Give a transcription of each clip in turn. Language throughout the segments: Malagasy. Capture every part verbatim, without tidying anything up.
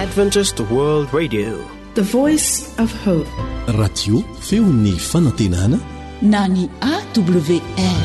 Adventist World Radio, the voice of hope. Radio feon'ny fanantenana na ny A W R.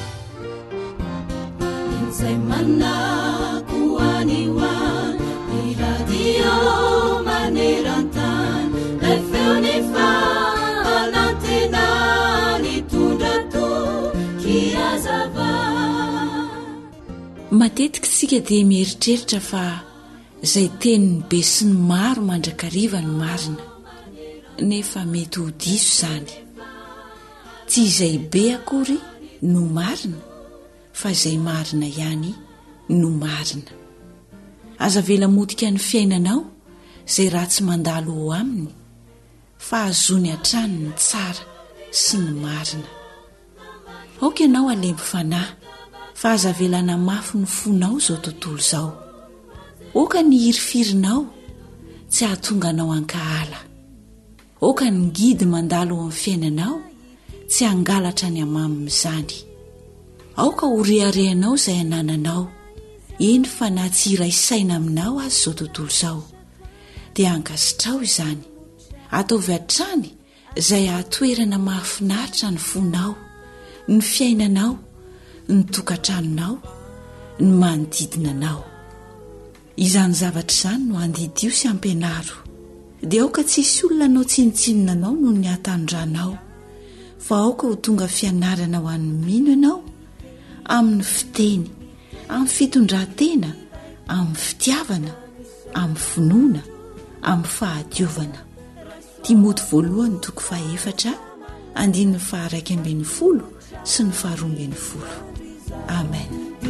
Matetika tsika dia mieritreritra fa izay teniny be sy ny maro mandrakariva ny marina, nefa mety ho diso izany. Tsy izay be akory no marina, fa izay marina ihany no marina. Aza vela motika ny fiainanao izay ratsy mandalo ho aminy, fa azony hatrany ny tsara sy ny marina. Aoka ianao alembo fanahy, fa aza velana mafy ny fonao izao tontolo izao. Oka ny hirifirinao tsy ahatonga anao ankahala. Oka ny gidy mandalo amin'ny fiainanao tsy hangalatra ny amamim'izany. Aoka ho reharehanao izay anananao, eny fa na tsy iraisaina aminao azy izao tontolo izao, dia ankasitrao izany. Ataovy hatrany izay ahatoerana mahafinaritra ny fonao, ny fiainanao, ny tokantranonao, ny manodidina anao. Izany zavatra izany no andidio sy ampianaro. Dia aoka tsisy olona anao tsinitsinina anao noho ny hatandranao, fa aoka ho tonga fianarana ho an'ny mino ianao amin'ny fiteny, amin'ny fitondran-tena, amin'ny fitiavana, amin'ny finoana, amin'ny fahadiovana. Timoty voalohany toko fahaefatra andininy faha-raika ambin'ny folo sy ny faharoa ambin'ny folo. Amen.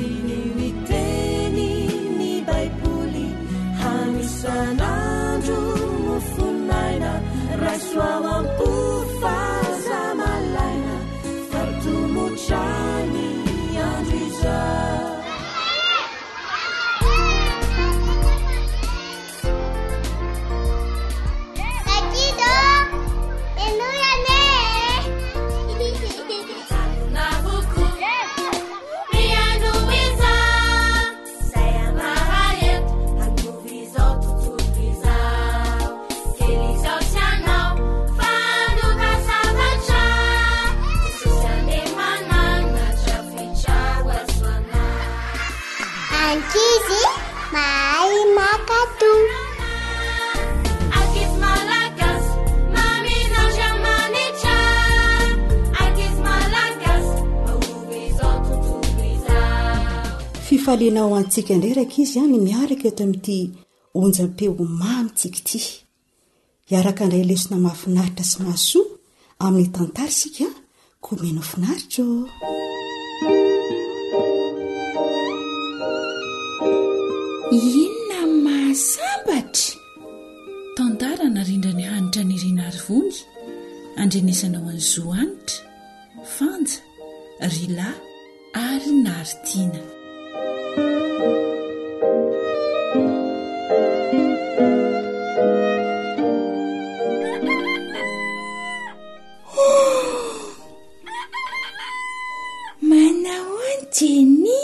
Sanandro mufunaina raswa pufaza malaina fatumuchani andriza fifalianao antsika ndraraka izy any miaraka eto amin'ity onjam-peo mamitsika ity. Iaraka indray lesona mahafinaritra sy mahasoa amin'ny tantara sika koa meno finaritra. Inona mahasambatra? Tantara narindra ny hanitra ny rinarivony, andrenesanao any Zoanitra, Fanja, Rila ary Naritiana. Manao Jenny,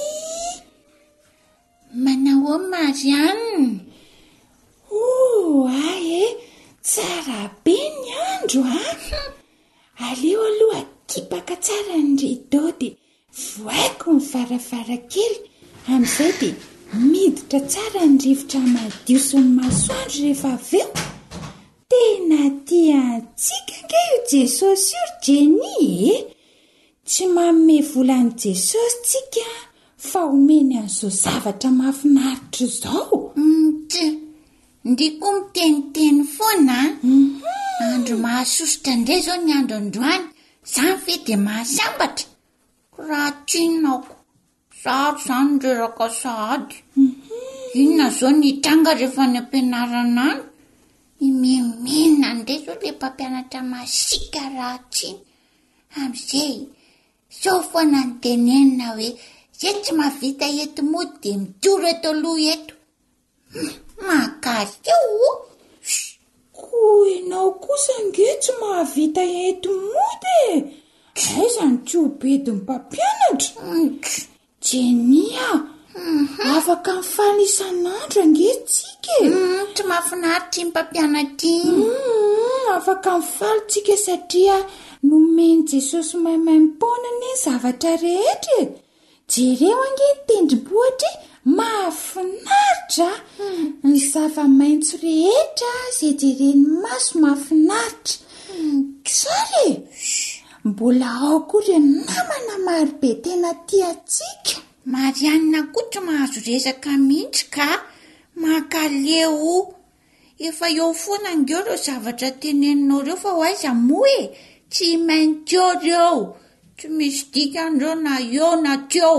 manao Marianne. Oh, aye, tsara be ny andro ah. Aleo aloha kipaka tsara ny rideau dia voaiko ny varavarakely, amin'izay dia miditra tsara ny rivotra madio sy ny masoandro rehefa avy eo. Tena tia antsika ange io Jesosy io Jenny e. Tsy manome volan'i Jesosy tsika fa omeny an'izao zavatra mahafinaritra izao. Ndiko miteniteny foana. Mm-hmm. Andro mahasosotra indray zao ny andro androany, izany ve dia mahasambatra? Raha tsinako, saro izany reraka sahady. Mm-hmm. Inona zao ny tranga rehefa ny ampianarana any? Imemena indray zao ilay mpampianatra masika raha tsiny. Amin'izay, zao foana ny tenenina hoe izay tsy mahavita eto mody dia mijoro eto aloha eto. Makaly eo. Koa ianao kosa nge tsy mahavita eto mody e. Izany tsy ho bedin'ny mpampianatra. Jenny, afaka mifaly isan'andro angetsika e. tsy mahafinaritra iny mpampianatra iny. afaka mifaly tsika satria nomeny Jesosy maimaimpona ny zavatra rehetra. jereo ange tendrombohitra mahafinaritra. ny zava-maitso rehetra izay jereny maso mahafinaritra. sary mbola ao kory namana marobe tena tiatsika. Marianina koa tsy mahazo resaka mihitsy ka makaleo. Efa eo foana ngeo reo zavatra teneninao reo fa hoaiza moa e tsy maintsy eo reo. Tsy misy dikandreo na eo na teo.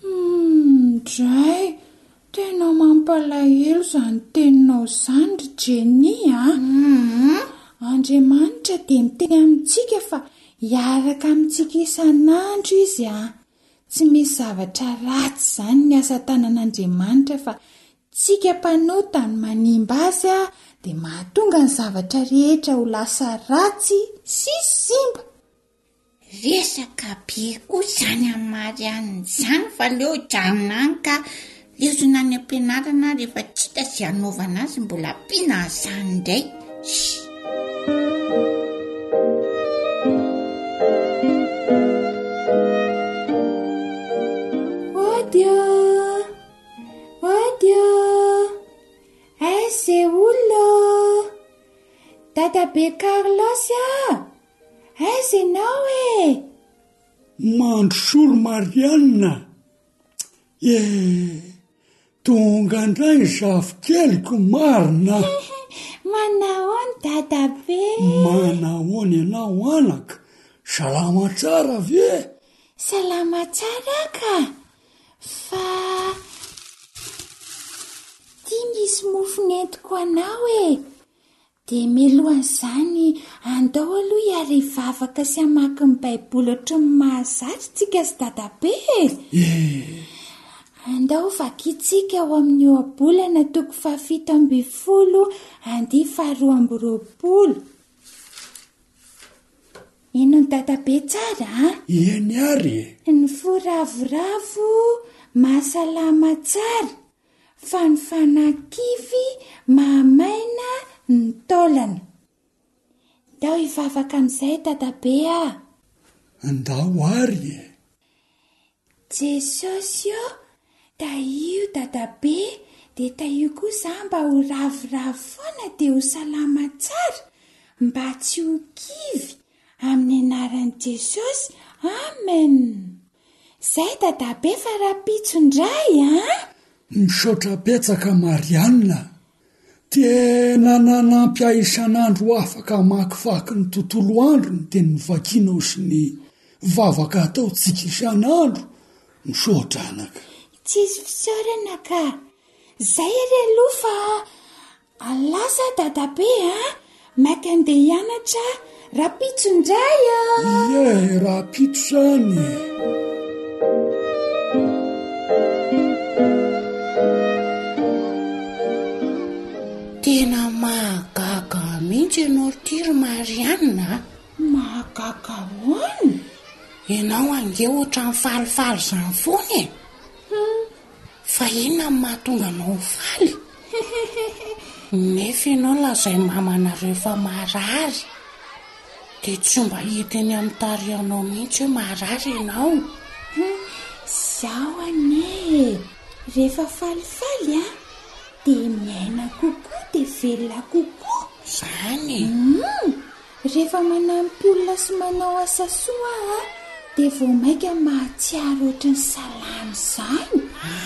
Dray tena mampalahelo izany teninao izany ry Jenny a. Andriamanitra dia miteny amintsika fa hiaraka amintsika isan'andro izy a. Tsy misy zavatra ratsy izany ny asa tanan'Andriamanitra fa tsika mpanotany manimba azy a dia mahatonga ny zavatra rehetra ho lasa ratsy sy simba. Resaka be koa izany amin'ny Marianina izany fa leo janonany ka leo zona ny ampianarana rehefa tsy hita sy hanaovana azy mbola ampiana izany indray. Odio odio aiza olona dadabe Carlos a aiza ianao e. mandro solo Marianina e tonga indray zavykeliko marina. manahoany dadabe? manahoany ianao anaka salama tsara ve? salama tsara ka fa tia misy mofo nentiko anao e. dia milohan'izany andao aloha hiary vavaka sy hamaky ny baiboly ohatry ny mahazatra tsika sy dadabe. andao vakitsika ao amin'ny oabolana toko fahafito amby folo andy faharoa amby roapolo. ino ny dadabe tsara a? Eny ary ny foravoravo mahasalama tsara fa ny fanakivy mahamaina ny taolana. ndao hivavaka amin'izay dadabe a. andao ary e. Jesosy io taio dadabe dia taio kosa mba ho ravoravo foana dia ho salama tsara mba tsy ho kivy amin'ny anaran'i Jesosy. amen. Zay dadabe fa rapitso indray a. misaotra petsaka Marianina tena nanampy ahy isan'andro afaka makifaky ny tontolo andro ny teny vakinao sy ny vavaka atao tsika isan'andro. misaotra anaka. tsisy fisaorana ka zay ry aloha fa alasa dadabe a maky andeha hianatra rapitso indray a. ie rapitso izany. tena mahagaga mihitsy ianao tiry Marianina. mahagaga hoany? ianao ange ohatra ny falifaly izany foana e. fa inona ny mahatonga anao faly? nefa ianao lazay mamana rehefa marary dia tsy mba hitiny amin'ny tarihanao mihitsy hoe marary ianao. Zaho ane rehefa falifaly a dia miaina kokoa dia velona kokoa izany. rehefa manampy olona sy manao asa soa a dia vao maika mahatsiaro ohatry ny salamy izany.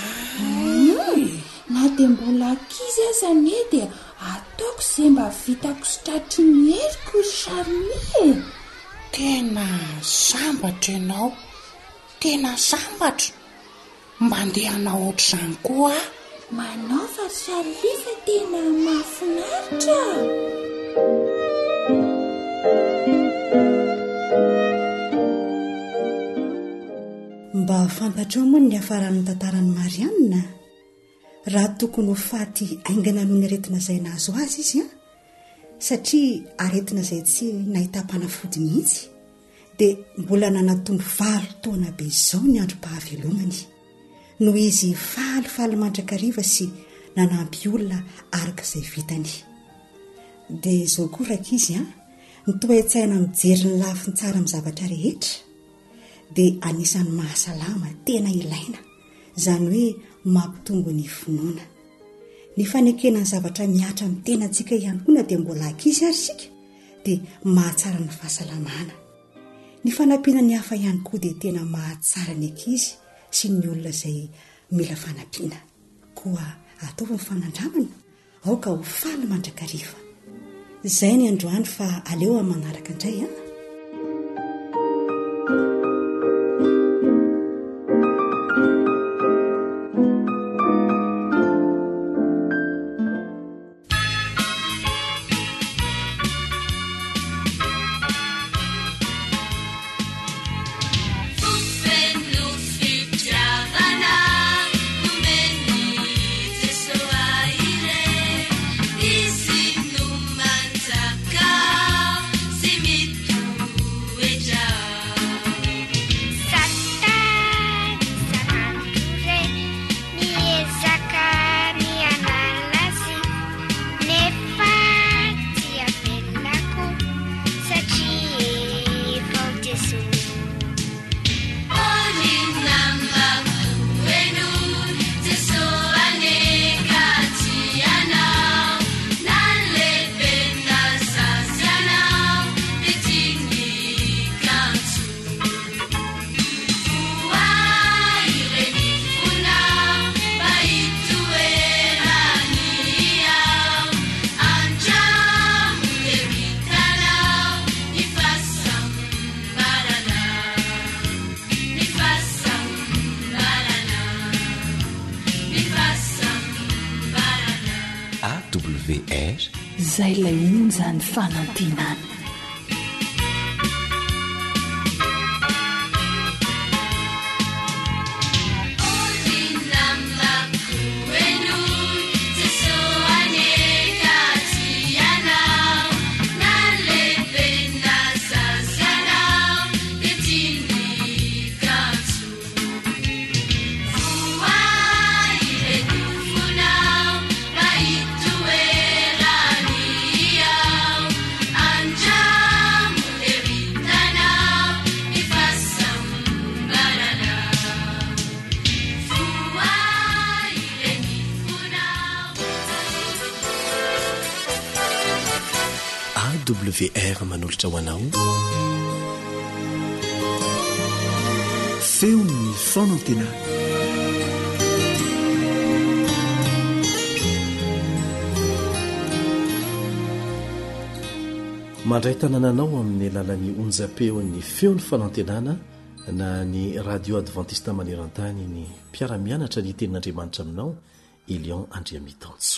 na dia mbola ankizy azany e dia ataoko izay mba vitako sotratry ny heriko ry Charlie. tena sambatra ianao, tena sambatra. mba andehanao ohatr'izany koa. manao fa Charlie fa tena mahafinaritra. mba fantatrao moa ny hafaran'ny tantaran'ny Marianina raha tokony ho faty aingana noho ny aretina izay nahazo azy izy a satria aretina izay tsy nahita-panafody mihitsy dia mbola nanatombo valo taona be izao ny andro-pahavelomany. noho izy falifaly mandrakariva sy nanampy olona araka izay vitany. Dia izao koa rakizy a ny toe-tsaina mijery ny lafiny tsara amin'ny zavatra rehetra dia anisan'ny mahasalama tena ilaina, izany hoe mampitombo ny finoana. Ny fanekena ny zavatra miatra amin'ny tena antsika ihany koa na dia mbola ankizy ary isika dia mahatsara ny fahasalamana. Ny fanampiana ny hafa ihany koa dia tena mahatsara ny ankizy sy ny olona izay mila fanampiana. Koa ataovy ny fanandramana aoka ho faly mandrakariva. Izay ny androany fa aleo amin'ny manaraka indray a. Zay lay onjany fanantenana. W R manolotra ho anao feo ny fanantenana. mandray tanànanao amin'ny alalan'ny onjam-peon'ny feon'ny fanantenana na ny radio adventiste maneran-tany ny mpiara-mianatra ny tenin'Andriamanitra aminao Elion Andriamitanso.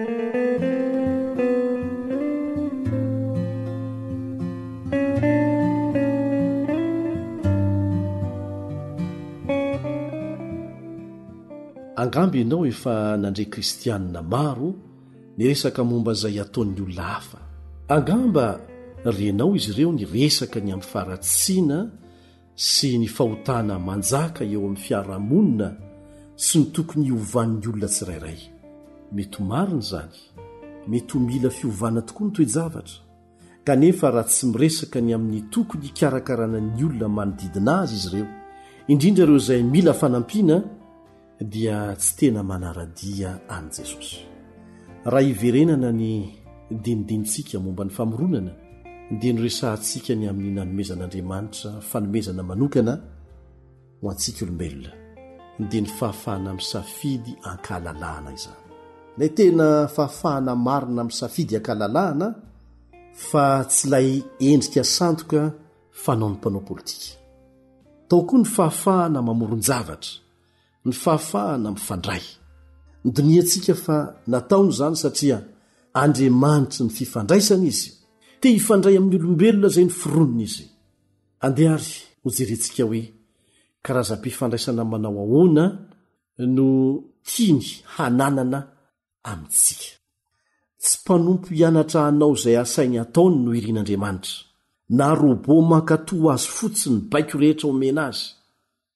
Angamby ianao efa nandre kristianina maro niresaka momba izay ataon'ny olona hafa. Angamba renao izy ireo ny resaka ny amin'ny faratsiana sy ny fahotana manjaka eo amin'ny fiarahamonina sy ny tokony hiovan'ny olona tsirairay. Mety ho marina izany, mety ho mila fiovana tokoa ny toe-javatra, kanefa raha tsy miresaka ny amin'ny tokony hikarakarana ny olona manodidina azy izy ireo, indrindra ireo izay mila fanampiana, dia tsy tena manaradia an' Jesosy. Raha hiverenana ny dinidinitsika momba ny famoronana dia noresahantsika ny amin'ny nanomezan'Andriamanitra fanomezana manokana ho antsika olombelona dia ny fahafahana misafidy ankahalalahana izany. Ilay tena fahafahana marina misafidy ankahalalahana fa tsy lay endrika sandoka fanao ny mpanao politika. Tao koa ny fahafahana mamoron-javatra, ny fahafahana mifandray. Ny doniantsika fa nataony izany satria Andriamanitra ny fifandraisana izy, te hifandray amin'ny olombelona izay ny fironina izy. Andehary ho jerentsika hoe karazam-pifandraisana manao ahoana no tiany hananana amintsika. Tsy mpanompo hianatra hanao izay asainy ataony no irian'Andriamanitra, na robô mankatoa azy fotsiny baiko rehetra omena azy.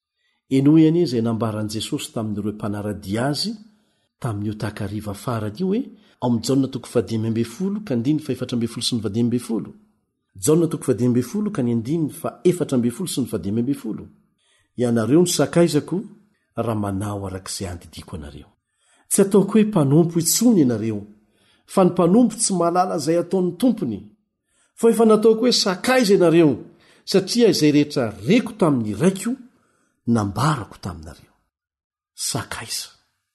enoany izay nambaran' jesosy tamin'ireo mpanaradia azy tamin'io takariva farany io hoe ao am' jaona toko fadimy folo ka ndiny fa efatra mbe folo sy ny vadimy folo jaona toko fadimy folo ka ny andiny fa efatra mbe folo sy ny vadimy folo ianareo ny sakaizako raha manao arak'izay andidiko anareo tsy ataoko hoe mpanompo itsony ianareo fa ny mpanompo tsy malala izay ataon'ny tompony fa efa nataoko hoe sakaiza ianareo satria izay rehetra reko tamin'ny raiko nambarako taminareo sakaiza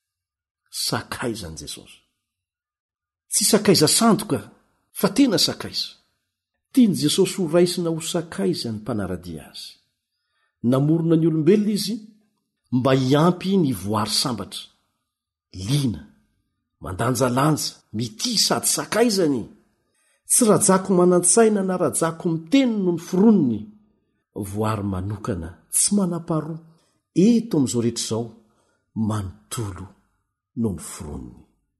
sakaiza an' jesosy tsy sakaiza sandoka fa tena sakaiza tiany jesosy ho raisina ho sakaiza ny mpanaradia azy namorona ny olombelona izy mba hiampy ny voary sambatra lina mandanjalanja mity sady sakaizany tsy rajako manantsaina na rajako miteny no ny foronony voary manokana tsy manam-paharoa eto am'izao rehetra izao manontolo no ny foronony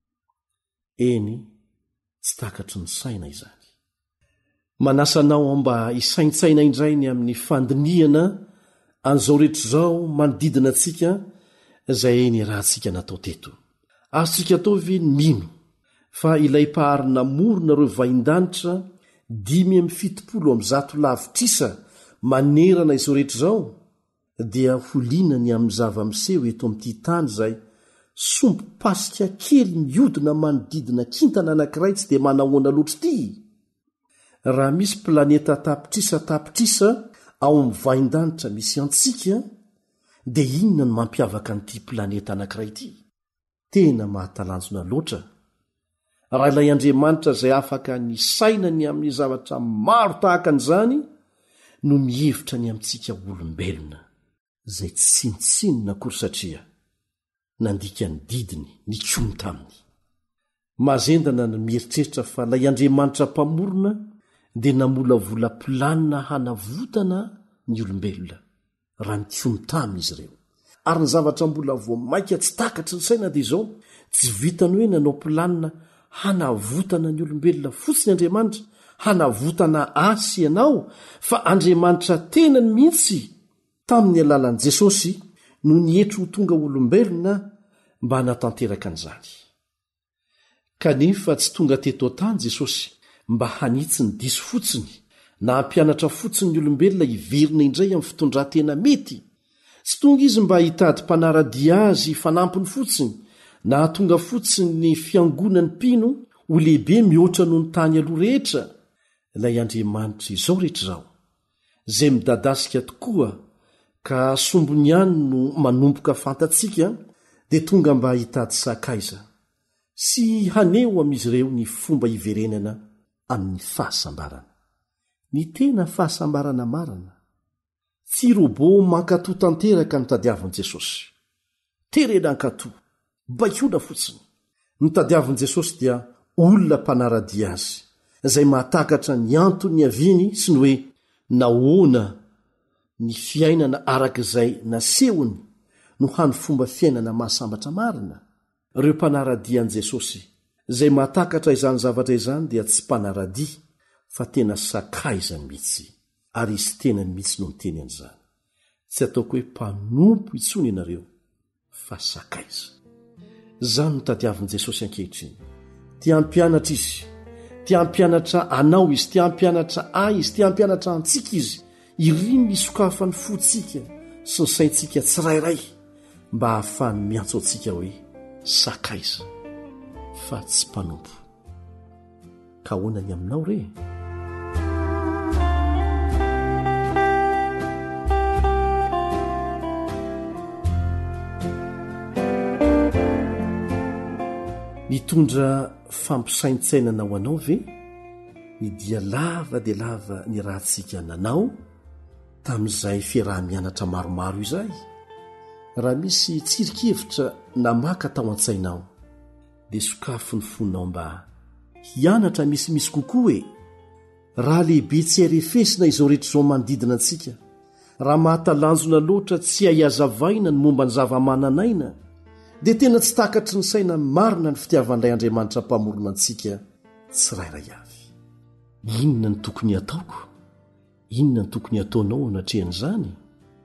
eny tsy takatry ny saina izany manasanao mba hisaintsaina indray ny amin'ny fandiniana an'izao rehetra izao manodidina antsika izay ny rahantsika natao teto azotsika ataovy ny mino fa ilay mpaharina morona reo vain-danitra dimy am'y fitopolo am' zato lavitrisa manerana izao rehetra izao dia holinany amin'ny zava-miseho eto amin'ity tany izay sompo pasika kely miodina manodidina kintana anankiray tsy dia manahoana loatra ity raha misy planeta tapitrisa tapitrisa ao amin'ny vain-danitra misy antsika dia inona no mampiavaka an'ity planeta anankiray ity tena mahatalanjona loatra raha ilay Andriamanitra izay afaka ny sainany amin'ny zavatra maro tahaka an'izany no mihevitra ny amintsika olombelona izay tsy sinitsinina akory satria nandika ny didiny ny komy taminy mazendana ny mieritreritra fa ilay Andriamanitra mpamorona dia namolavola planina hanavotana ny olombelona raha ny komy taminy izy ireo ary ny zavatra mbola voamaika tsy takatry ny saina dia izao tsy vitany hoe nanao planina hanavotana ny olombelona fotsiny Andriamanitra hanavotana asy ianao fa Andriamanitra tena ny mihitsy tamin'ny alalan'i Jesosy no nietro ho tonga olombelona mba hanatanteraka an'izany kanefa tsy tonga teto tany Jesosy mba hanitsy ny diso fotsiny na hampianatra fotsiny ny olombelona hiverina indray amin'ny fitondrantena mety tsy tonga izy mba hitady mpanaradia azy fanampiny fotsiny na tonga fotsiny ny fiangonany mpino ho lehibe mihoatra noho ny tany aloha rehetra ilay Andriamanitra izao rehetra izao izay midadasika tokoa ka sombony ihany no manomboka fantatsika dia tonga mba hitady sakaiza sy haneho amin'izy ireo ny fomba hiverenana amin'ny fahasambarana ny tena fahasambarana marana tsy robô mankato tanteraka ny tadiavin'i Jesosy terena ankato baikona fotsiny ny tadiavin'i Jesosy dia olona mpanaradia azy izay mahatakatra ny antony aviany sy ny hoe nahoana ny fiainana arak'izay nasehony no hany fomba fiainana mahasambatra marina ireo mpanaradian'i Jesosy izay mahatakatra izany zavatra izany dia tsy mpanaradia fa tena sakaizany mihitsy ary izy tenany mihitsy no miteny an'izany tsy ataoko hoe mpanompo itsony ianareo fa sakaiza izany no tadiavin'i Jesosy ankehitriny tia hampianatra izy tia hampianatra anao izy tia hampianatra ay izy tia hampianatra antsika izy iry misokafany fotsika sy ny saintsika tsirairay mba hahafany miantso antsika hoe sakaiza fa tsy mpanompo ka hoanany aminao re mitondra fampisaintsainana ho anao ve ny dia lava dia lava ny rahantsika nanao tamin'izay fiaraha-mianatra maromaro izay raha misy tsirikevitra namaka tao an-tsainao dia sokafo ny fonao mba hianatra misimisy kokoa hoe raha lehibe tsy arefesina izao rehetra izao manodidina antsika raha mahatalanjona loatra tsy hahazavaina ny momba ny zava-mananaina dia tena tsy takatry ny saina marina ny fitiavan'ilay Andriamanitra mpamorona antsika tsirairay avy inona ny tokony ataoko inona ny tokony ataonao anatrehan'izany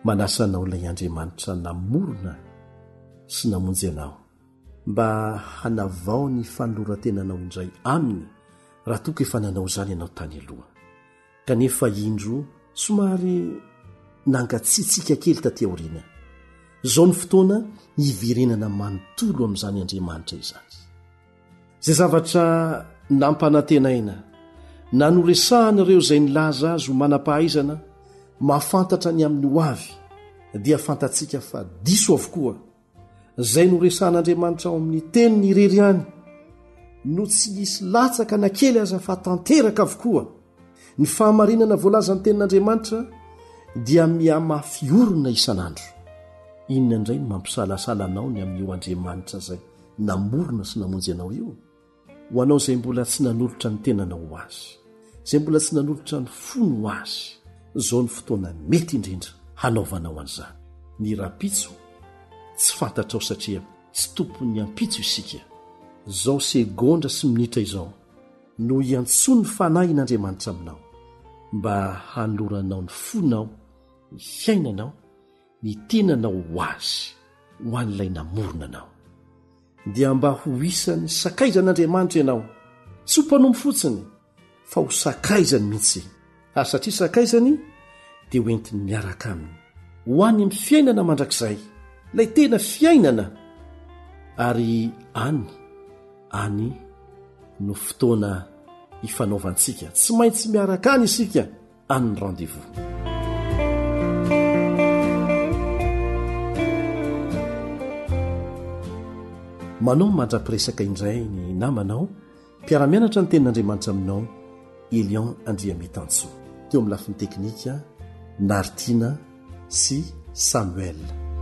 manasanao ilay Andriamanitra namorona sy namonjy anao mba hanavao ny fanoloran-tenanao indray aminy raha toka efa nanao izany ianao tany aloha. Kanefa indro somary nangatsiatsika kely taty aoriana. Izao ny fotoana hiverenana manontolo amin'izany Andriamanitra izany. Izay zavatra nampanantenaina nanoresahana ireo izay nilaza azy ho manam-pahaizana mahafantatra ny amin'ny ho avy dia fantatsika fa diso avokoa izay noresahan'Andriamanitra ao amin'ny teny ny irery ihany no tsy nisy latsaka na kely aza fa tanteraka avokoa. Ny fahamarinana voalaza ny tenin'Andriamanitra dia miamafiorona isan'andro. Inona indray no mampisalasala anao ny amin'io Andriamanitra izay namorona sy namonjy anao io? Ho anao izay mbola tsy nanolotra ny tenanao ho azy, izay mbola tsy nanolotra ny fony ho azy, izao ny fotoana mety indrindra hanaovanao an'izany. Ny rapitso tsy fantatrao satria tsy tompony ampitso isika. Izao segondra sy minitra izao no iantsony fanahy n'Andriamanitra aminao mba hanoloranao ny fonao, ny fiainanao, ny tenanao ho azy ho an'ilay namorona anao. Dia mba ho isany sakaizan'Andriamanitra ianao, tsy ho mpanompo fotsiny fa ho sakaizany mihitsy. Ary satria sakaizany dia hoentiny miaraka aminy ho any amin'ny fiainana mandrakizay, ilay tena fiainana. Ary any any no fotoana ifanaovantsika, tsy maintsy miaraka any isika amin'ny rendez-vous. Manao mandra-piresaka indray ny namanao mpiara-mianatra ny tenin'Andriamanitra aminao Elion Andriamitantso, teo amin'ny lafiny teknika Nartina sy Samuel.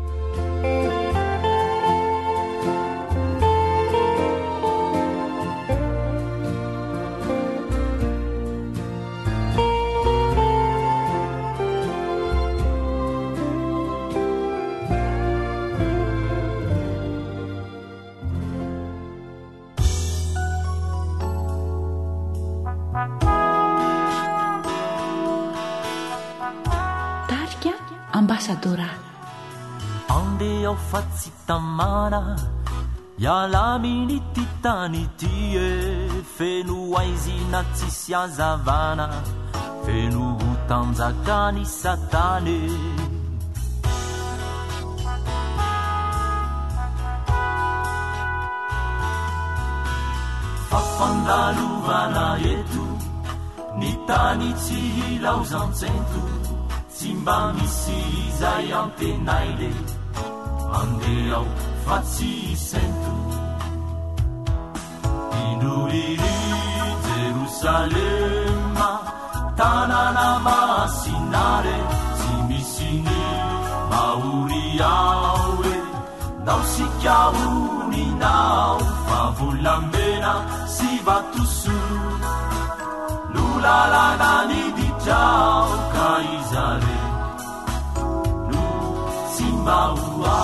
Ande ao fa tsy tamana ialaminy ty tany ty e, feno aizina tsisy azavana, feno tanjakany satane. Fafandalovana eto ny tany tsy hilaozantsento, tsy mba misy izay amtenaile andeha ao fa tsy sento. Indoriri Jerusalema tanana masinare, tsy misy ny mahory ao e, nao sikaoninao fa volamena sy vatoso, lulalana ny didrao ka izare no simba ua.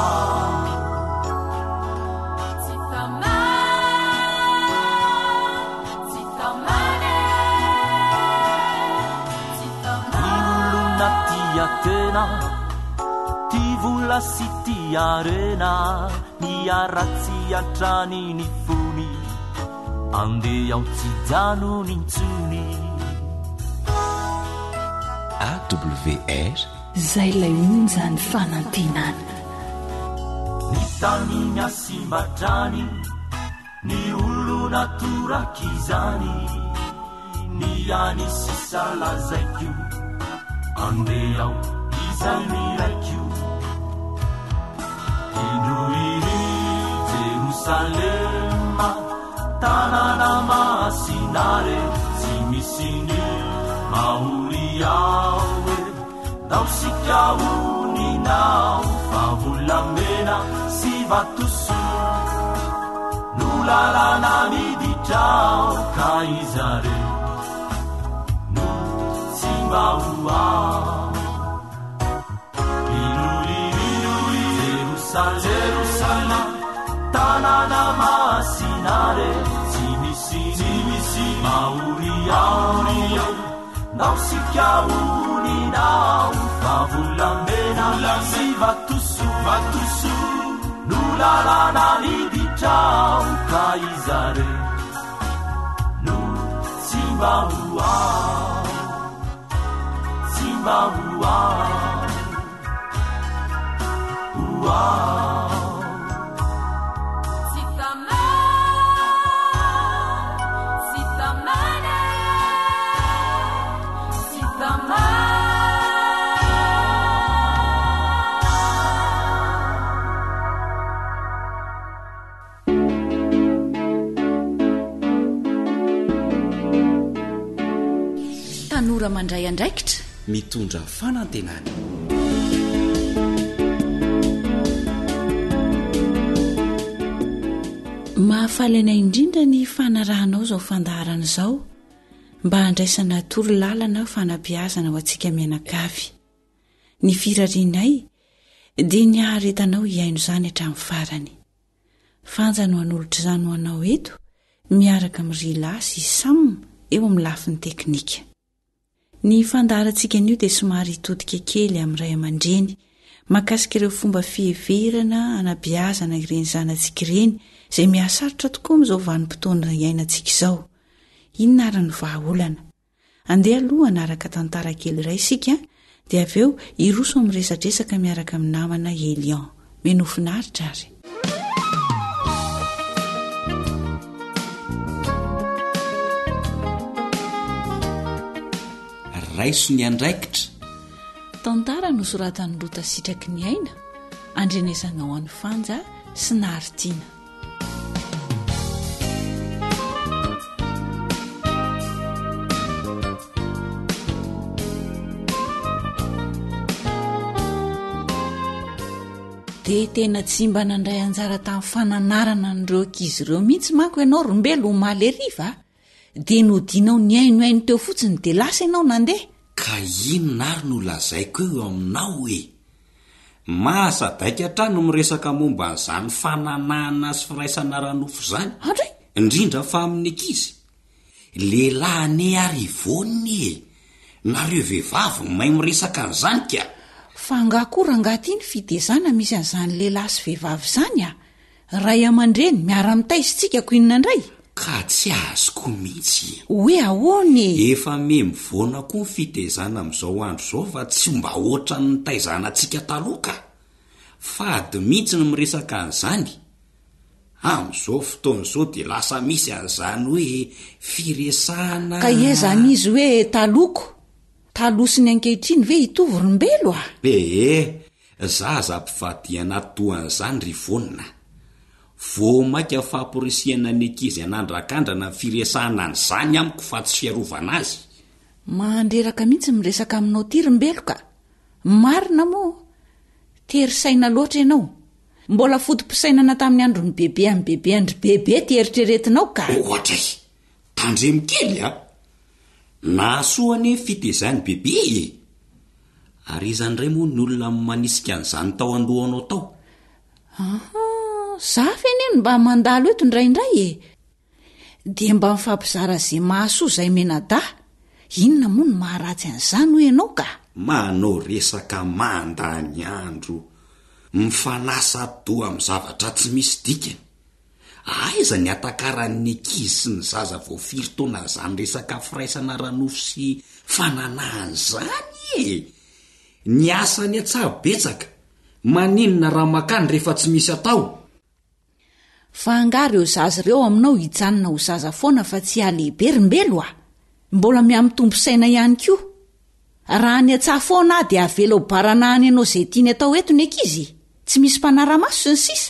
Tena ti vola sy ti arena, ni aratsi atrany ny fony, andeha ao tsy jano nintsony. A W R zay lay onja ny fanantenana. Ny tany miasimbatrany, ny olona torak'izany, ny any sisa lazaikio, andeha ao izay miraikio. Indroiri Jerusalema tanana masinare, tsy misy ny mahory ao e, nao sikaoninao fa volamena sy vatoso, no lalana miditrao ka izare no simba ua. Jerusalema tanana masinare, tsy misy tsy misy mahory ao e, nao sikaoninao fa volamena lalana miditra ka izare no tsy mba hoao tsy mba hoao hoao tanora mandray andraikitra mitondra fanantenana mahafaly anay indrindra ny fanarahanao izao fandaharana izao mba handraisana toro lalana fanabeazana ho antsika mianakavy ny firarianay dia ny haharetanao hiaino izany hatramin'ny farany fanjano an'olotra izany ho anao eto miaraka amin'ny rilasy samma eo amin'ny lafin'ny teknika ny fandaharantsika an'io dia somary hitodika kely amin'ny ray aman-dreny mahakasika ireo fomba fiheverana anabeazana ireny zanantsika ireny izay mihasarotra tokoa amin'izao vanim-potoana iainantsika izao inona ary ny vahaolana andeha aloha anaraka tantara kely iray isika dia avy eo iroso amin'ny resadresaka miaraka amin'ny namana Elion menofinaritra ary raiso ny andraikitra tantara no soratan'ny rota sitraky ny aina andrenesana ao an'ny fanja sy naharitiana dia tena tsy mba nandray anjara tamin'ny fananarana n'ireo ankizy ireo mihitsy manko ianao rombelo ho maly ariva dia nodinao ny aino aino teo fotsiny dia lasa ianao nandeha ka inona ary no lazaiko eo aminao hoe mahasadaika hatrano miresaka momba n'izany fananana sy firaisana ranofo izany andray indrindra fa amin'ny ankizy lehilahy ane ary ivoniny e nareo vehivavy mahay miresaka an'izany ka fa ngakory angaty ny fitezana misy an'izany lehilahy sy vehivavy izany a ray aman-dreny miara-mitaizitsika ko inona indray ka tsy azoko mihitsy hoe ahoany efa me mivoana koa ny fitezana amin'izao andro izao fa tsy mba oatra ny taizanantsika taloka fady mihitsy ny miresaka an'izany amin'izao fotoana izao dia lasa misy an'izany hoe firesahana ka iezany izy hoe taloko talosiny ankehitriny ve hitovy rombelo a ee zaza mpivadiana toan'izany ry vonina vo maika famporisiana ny ankizy anandrakandrana ny firesahana an'izany amiko fa tsy fiarovana azy mandreraka mihitsy miresaka aminao ty rombelo ka marina moa terisaina loatra ianao mbola fotom-pisainana tamin'ny androny bebe amin'ny bebe andry bebe teritreretinao ka ohatra tandremo kely a nahasoany fitezany bebe e ary izany ray moa ny olona manisika an'izany tao andohanao tao aha za feneny mba mandalo eto ndraindray e dia mba mifampizara zay mahasoa izay menada inona moa ny maharatsy an'izany ho ianao ka manao resaka mandany andro mifanasa doa amin'ny zavatra tsy misy dikany aiza ny atakaran'ny ankizy sy ny zaza vao firy taona izany resaka firaisana ranofo sy fananahany izany e ny asany atsabetsaka maninona raha makany rehefa tsy misy atao fa angary eo zaza ireo aminao hijanona ho zaza foana fa tsy halehibe rombelo a mbola miamitombo saina ihany koa raha ny atsaha foana dia avela ho baranahany ianao izay tiany atao eto ny ankizy tsy misy mpanara-maso sy ny sisa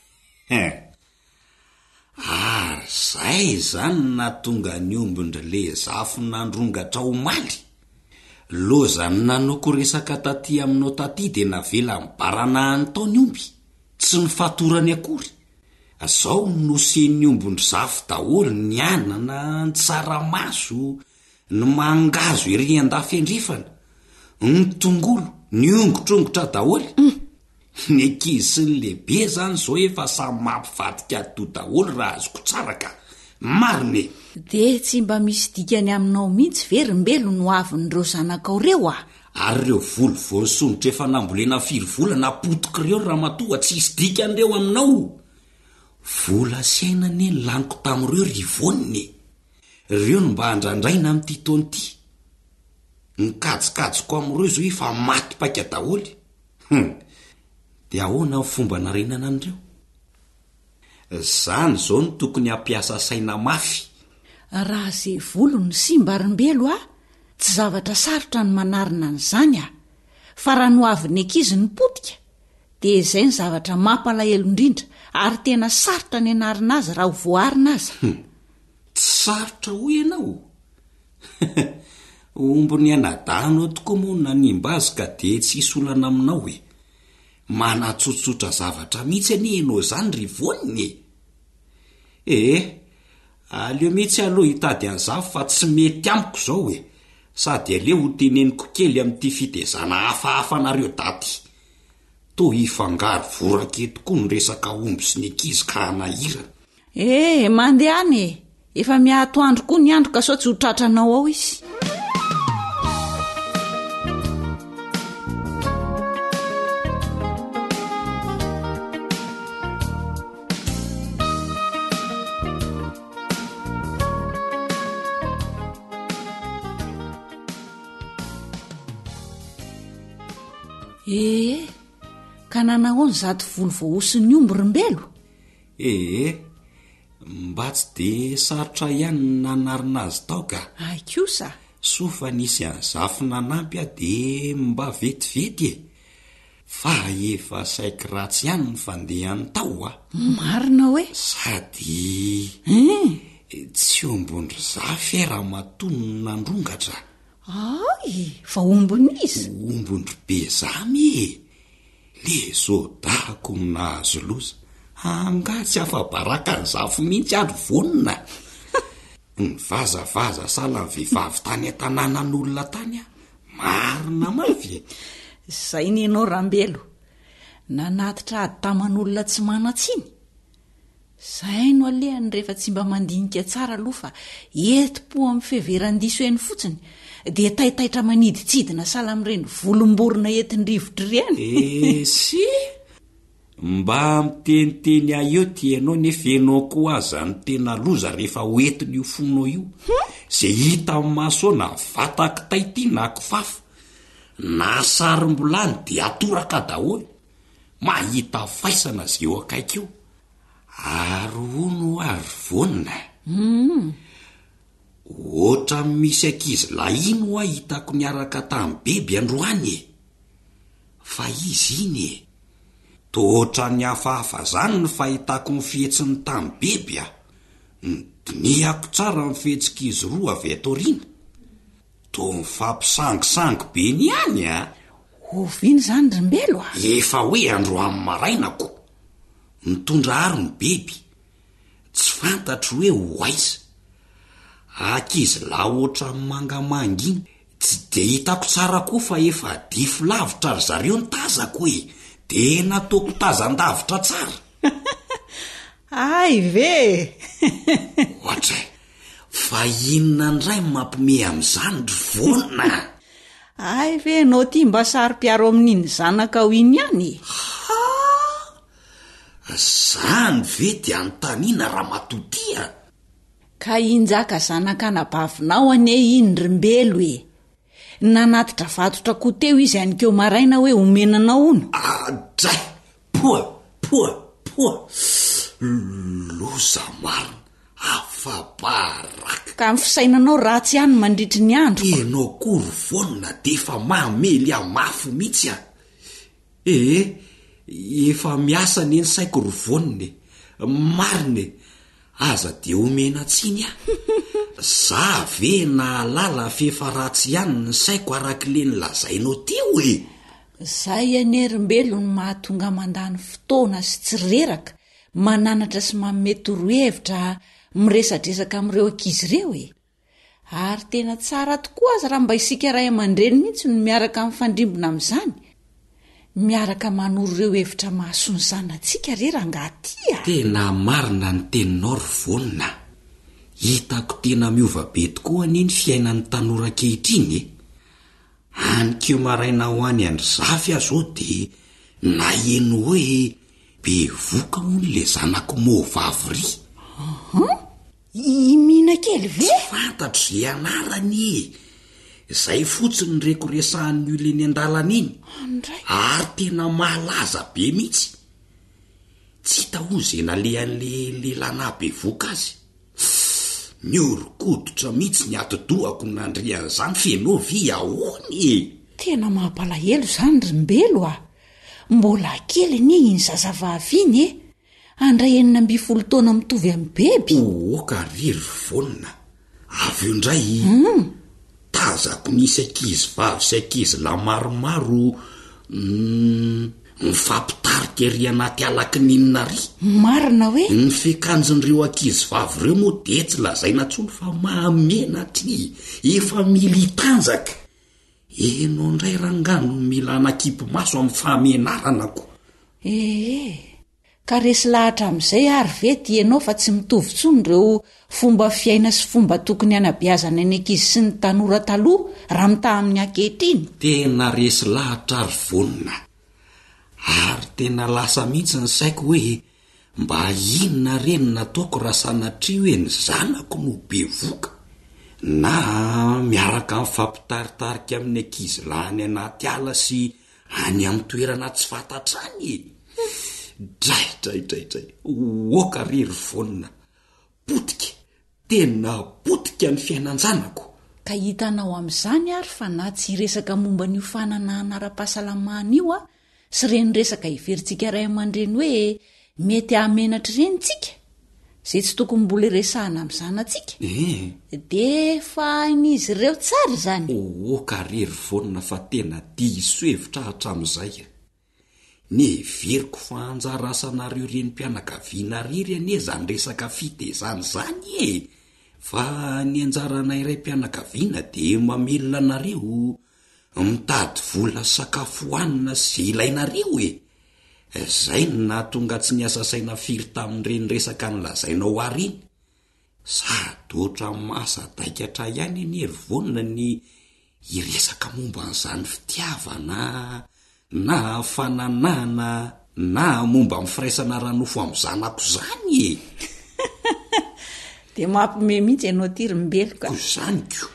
ary zay zany natonga ny ombindry le zafo nandrongatra ho maly lozany nanoko resaka taty aminao taty dia navela mibaranahany tao ny omby tsy ny fatorany akory zao nosen'ny ombindry zafo daholo ny anana ny tsaramaso ny mangazo ery andafendrefana ny tongolo ny ongotr'ongotra daholo mm. ny ankizy sy ny lehibe zany zao efa samy mampivadika do daholo raha azoko tsara ka marine dia tsy mba misy dikany aminao mihitsy verymbelo no avin'ireo zanakao reo a ary ireo volo voasonitra efa nambolena firy volana potika ireo raha matoa tsy isy dika andreo aminao. Vola saina ny laniko tamin'ireo rivoniny ireo no mba handrandraina amin'ity taona ity. Nikajikajiko amin'ireo zao efa maty paika daholy. Hm. Dia ahoana ny fomba narenana andreo? Zany zao no tokony hampiasa saina mafy. Raha izay volo ny simbarim-belo a, tsy zavatra sarotra ny manarina an'izany a. Fa raha no avy ny ankizy ny potika, dia izay ny zavatra mampalahelo indrindra ary tena sarotra ny anarina azy raha ho voarina aza. Hmm. Tsy sarotra ho ianao. Ombony anadahano tokoa moa nanimba azy ka dia tsy isolana aminao hoe manatsotsotra zavatra mihitsy ani ianao zany rivoniny. Eh, aleo mihitsy aloha hitady an'izafy fa tsy mety amiko zao hoe sady aleo ho teneniko kely amin'ity fitezana hafahafanareo daty. Toa hifangaro voraketo koa ny resaka omby sy ny ankizy ka hanahira. Eh, mandeha any e. Efa miatoandro koa ny andro ka sao tsy ho tratranao ao izy. Eh, ka nanahoany zato volo voaosiny omby rimbelo? Eh, mba tsy de sarotra ihany nanarina azy tao ka. Ai kosa. Sofa nisy an'izafy nanampy a de mba vetivety e. Fa efa saiko ratsy ihany ny fandehany tao a. Marina hoe? Sady Hmm. Tsy ombondry zafy raha matonony nandrongatra. Ai, fa ombony izy. Ombondry be zamy e. Le zodako nahazo loza. Anga tsy afa-baraka ny zafy mihitsy ary vonina. Ny vazavaza sala ny vehivavy tany an-tanànan'olona tany a. Marina mafy. Zay ny ianao rambelo. Nanatitra ady taman'olona tsy manatsiny. Zay no alehany rehefa tsy mba mandinika tsara aloha fa eti-po amin'ny fiheveran-diso eny fotsiny dia taitaitra maniditsidina sala amin'ireny volomborona entin-drivotra ireny. Eh si mba miteniteny ahy eo ty ianao nefa ianao koa aza ny tena loza rehefa hoentiny io fonao io. Zay hita amin'ny maso na vataka taity na kifafa na sarim-bolany dia atoraka daholo. Mahita faisana azy eo akaiky io. Ary hono ary vonina. Mm. Otra misy ankizy lahino a hitako niaraka tamin'ny bebe androany e. Fa izy iny e. Totra ny hafahafa zany ny fahitako ny fihetsiny tamin'ny bebe a. Nidiniako tsara ny fihetsika izy roa avy ato aoriana. Toa mifampisangisangy be ny any a. Oviany zany rimbelo a. Efa hoe androany marainako. Nitondra aro ny bebe. Tsy fantatro hoe ho aiza. Ankizy la otra mangamanga iny tsy de hitako tsara koa fa efa difo lavitra ry zareo ny tazako hoe de nataoko tazan-davitra tsara. Ai ve. Ohatra fa inona ndray mampime amin'izany ry vonina. Ai ve nao ty mba sary-piaro amin'iny zanaka ho iny ihany. Zany ve ty anontaniana raha matotia. Ka injaka zanaka nabavinao ane iny rimbelo e. Nanatitra vatotra koa teo izy any keo maraina hoe omenanao ono. Adray, poa, poa, poa. Loza marina, afa-baraka. Ka mifisainanao ratsy ihany mandritry ny andro. Enao kory vonina defa mamely a mafy mihitsy a. Eh, efa miasa ny eny saiko ry vonine. Marine, aza de omena tsiny a. Za ve na lala fefa ratsy ihany ny saiko arak'le ny lazainao teo e. Zay anerim-belo no mahatonga mandany fotoana sy tsy reraka mananatra sy manome torohevitra miresadresaka amin'ireo ankizy ireo e. Ary tena tsara tokoa aza raha mba isika ray aman-dreny mihitsy no miaraka mifandrimbona amin'izany. Miaraka manoro ireo hevitra mahasony zanantsika rera angatia. Tena marina ny teninao ry vonina. Hitako tena miova be tokoa an'iny fiainan'ny tanora ankehitriny e. Ary tena tsy Anykeo maraina ho any andry zafy aho zao de na eno hoe bevoka hono le zanako moavavy ry. Imina kely ve? Fantatro zay anarany. Zay fotsiny reko resahan'ny olo eny an-dalana iny. Ary tena malaza be mihitsy. Tsy hita ho zay nalehan'le lehilahy bevoka azy. Miorokodotra mihitsy ny atidohako nandrian'izany feno vy ahoany. Tena mampalahelo zany Rimbelo a. Mbola kely ny iny zazavavy iny e. Andray enina amby folo taona mitovy amin'ny beby. Oka riry vonina. Avy eo indray tazako nisy ankizy vavy sy ankizy lahy maromaro mifampitarika ery anaty alakininina ry. Marina hoe ny fiakanjon'ireo ankizy vavy ireo moa de tsy lazaina intsony fa mamena ty efa militanjaka. Eno indray rangano mila anakipo maso amin'ny famenaranako. ee ka resy lahatra amin'izay ary ve tianao fa tsy mitovy tsony ireo fomba fiaina sy fomba tokony hanabeazana ny ankizy sy ny tanora taloha raha mitaha amin'ny ankehitriny. Tena resy lahatra ary vonina. Ary tena lasa mihitsy ny saiko hoe mba inona reny nataoko raha sanatria hoe ny zanako no bevoka na miaraka amin'ny fampitaritarika amin'ny ankizy lahy any anaty ala sy any amin'ny toerana tsy fantatrany. Dray dray dray dray oka riry vonina. Potika tena potika ny fiainan-janako. Ka hitanao amin'izany ary fa na tsy resaka momba ny fanana anara-pahasalamana io a sy reny resaka iverintsika ray aman-dreny hoe mety hamenatra reny tsika zay tsy tokony mbola iresahana amin'ny zanantsika de fa izy ireo tsara zany. Oka riry vonina fa tena diso hevitra hatramin'izay. Ny veriko fa anjara asanareo reny mpianakaviana riry anie zany resaka fitezany zany e. Fa ny anjaranay iray mpianakaviana de mamelona anareo mitady vola sakafo hoanina sy ilainareo e. Zay na tonga tsy niasa saina firy tamin'ireny resaka nilazainao ary iny. Sady oatra masa daikatra ihany ny hery vonina ny iresaka momba an'izany fitiavana na fananana na momba amin'ny firaisana ranofo amin'ny zanako zany e. De mampime mihitsy ianao ty Rimbelo ka. Zany ko.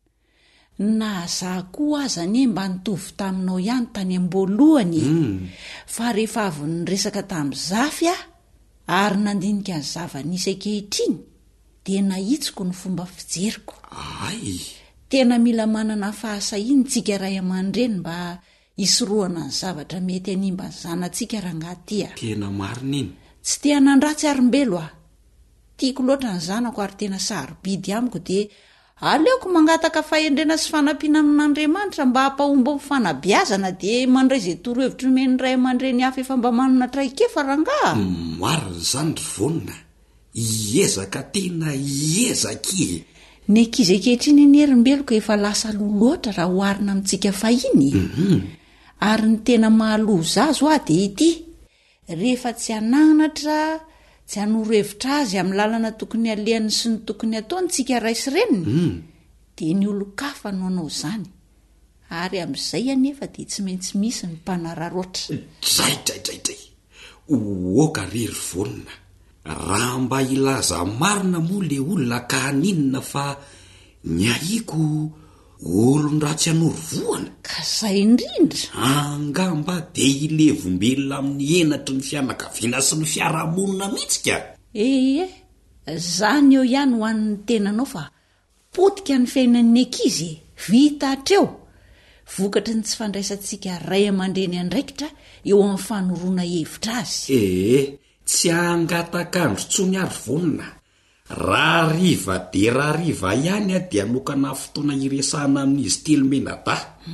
Na za koa aza ny mba nitovy taminao ihany tany am-boalohany fa rehefa avy niresaka tamin'ny zafy a ary nandinika ny zava-nisy ankehitriny de nahitsiko ny fomba fijeriko. Ay. Tena mila manana fahasahiny tsika ray aman-dreny mba isorohana ny zavatra mety hanimba ny zanantsika rangahatya. Tena marina iny. Tsy te hanandratsy ary Rimbelo a. Tiako loatra ny zanako ary tena sarobidy amiko de aleoko mangataka fahendrena sy fanampiana amin'Andriamanitra mba hampahomba amin'ny fanabeazana de mandray zay torohevitra omeny ray aman-dreny hafa efa mba manana traikefa rangaha. Marina zany ry vonina. Iezaka tena iezaka e. Ny ankizy ankehitriny anie Rimbelo ka efa lasa loha loatra raha oharina amintsika fahiny. Ary ny tena mahaloza azy hoa de ity. Rehefa tsy ananatra tsy hanoro-hevitra azy amin'ny lalana tokony alehany sy ny tokony ataony tsika ray sy reniny de ny olo-kafa no anao zany. Ary amin'izay anefa de tsy maintsy misy ny mpanararoatra. Dray dray dray dray. Oka riry vonina. Raha mba ilaza marina moa le olona ka haninina fa ny ahiko olon-dratsy hanoro voana. Ka zay indrindra. Angamba de ilevombelona amin'ny enatry ny fianakaviana sy ny fiarahamonina mihitsy ka. Ee, zany eo ihany ho an'ny tenanao fa potika ny fiainan'ny ankizy vita hatreo. Vokatry ny tsy fandraisantsika ray aman-dreny andraikitra eo amin'ny fanorona hevitra azy. Ee, tsy angatakandro tsony ary vonina. Raha riva de raha riva ihany a de anokana fotoana iresahana amin'izy telo menada.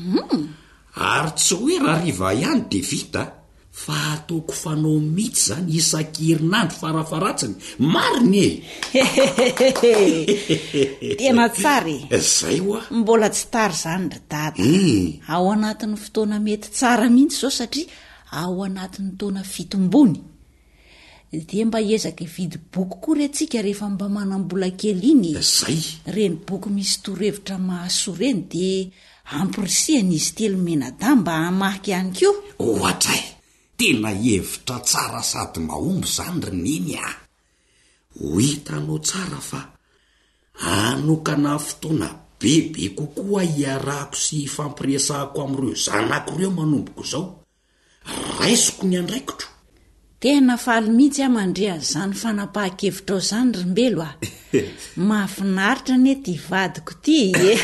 Ary tsy hoe raha riva ihany de vita fa ataoko fanao mihitsy zany isan-kerinandro farafaratsiny. Marina e. Tena tsara e. Zay hoa. Mbola tsy tary zany ry dada. Ao anatin'ny fotoana mety tsara mihitsy zao satria ao anatin'ny taona fitombony. De mba ezaka vidy boky koa re tsika rehefa mba manam-bola kely iny. Zay. Reny boky misy torohevitra mahasoa reny de ampirisian'izy telo menada mba hamaky ihany ko ohatray tena hevitra tsara sady mahomby zany rineny a ho hitanao tsara fa anokana fotoana bebe kokoa iarako sy fampiresahako amin'ireo zanak'ireo manomboko izao raisiko ny andraikitro tena faly mihitsy a mandrea zany fanapahan-kevitra ao zany rimbelo a mahafinaritra ne ty vadiko ty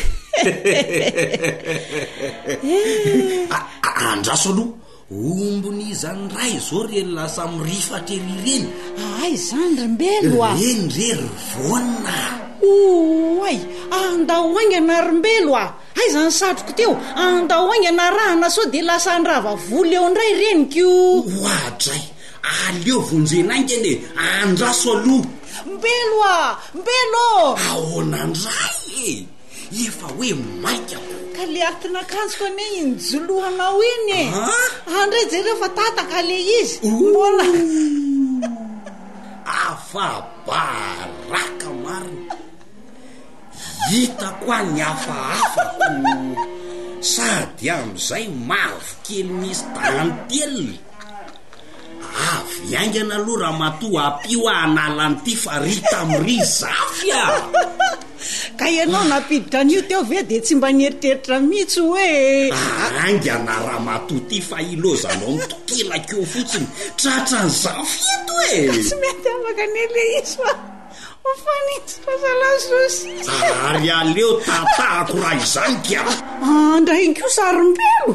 andraso aloha ombony zany ray zao re lasa mirifatra erireny ay zany rimbelo a reny rery voana oay andao aingana rimbelo a ay zany satroko teo andao aingana rahana sao de lasa andrava voly eo indray reniko ohatray aleo vonjenaingany andraso aloha mbelo a mbelo ahoanandray efa hoe maikako ka le atin'akanjoko ane injolohanao iny e andray jereo fa tataka le izy mbola afabaraka marina hitako a ny hafaafako sady am'izay mavokely misy dantely avy aingana aloha raha matoa apio analan'ity fa rita am'ry zafy a ka ianao napiditra an'io teo ve de tsy mba nieritreritra mihitsy hoe angana raha matoa ty fa ilozanao mitokilakeo fotsiny tratra ny zafy eto e tsy mety afaka nele izy fa ofanitsy fasalasosisy ary aleo tatahako raha izany ka andrainko sarymbelo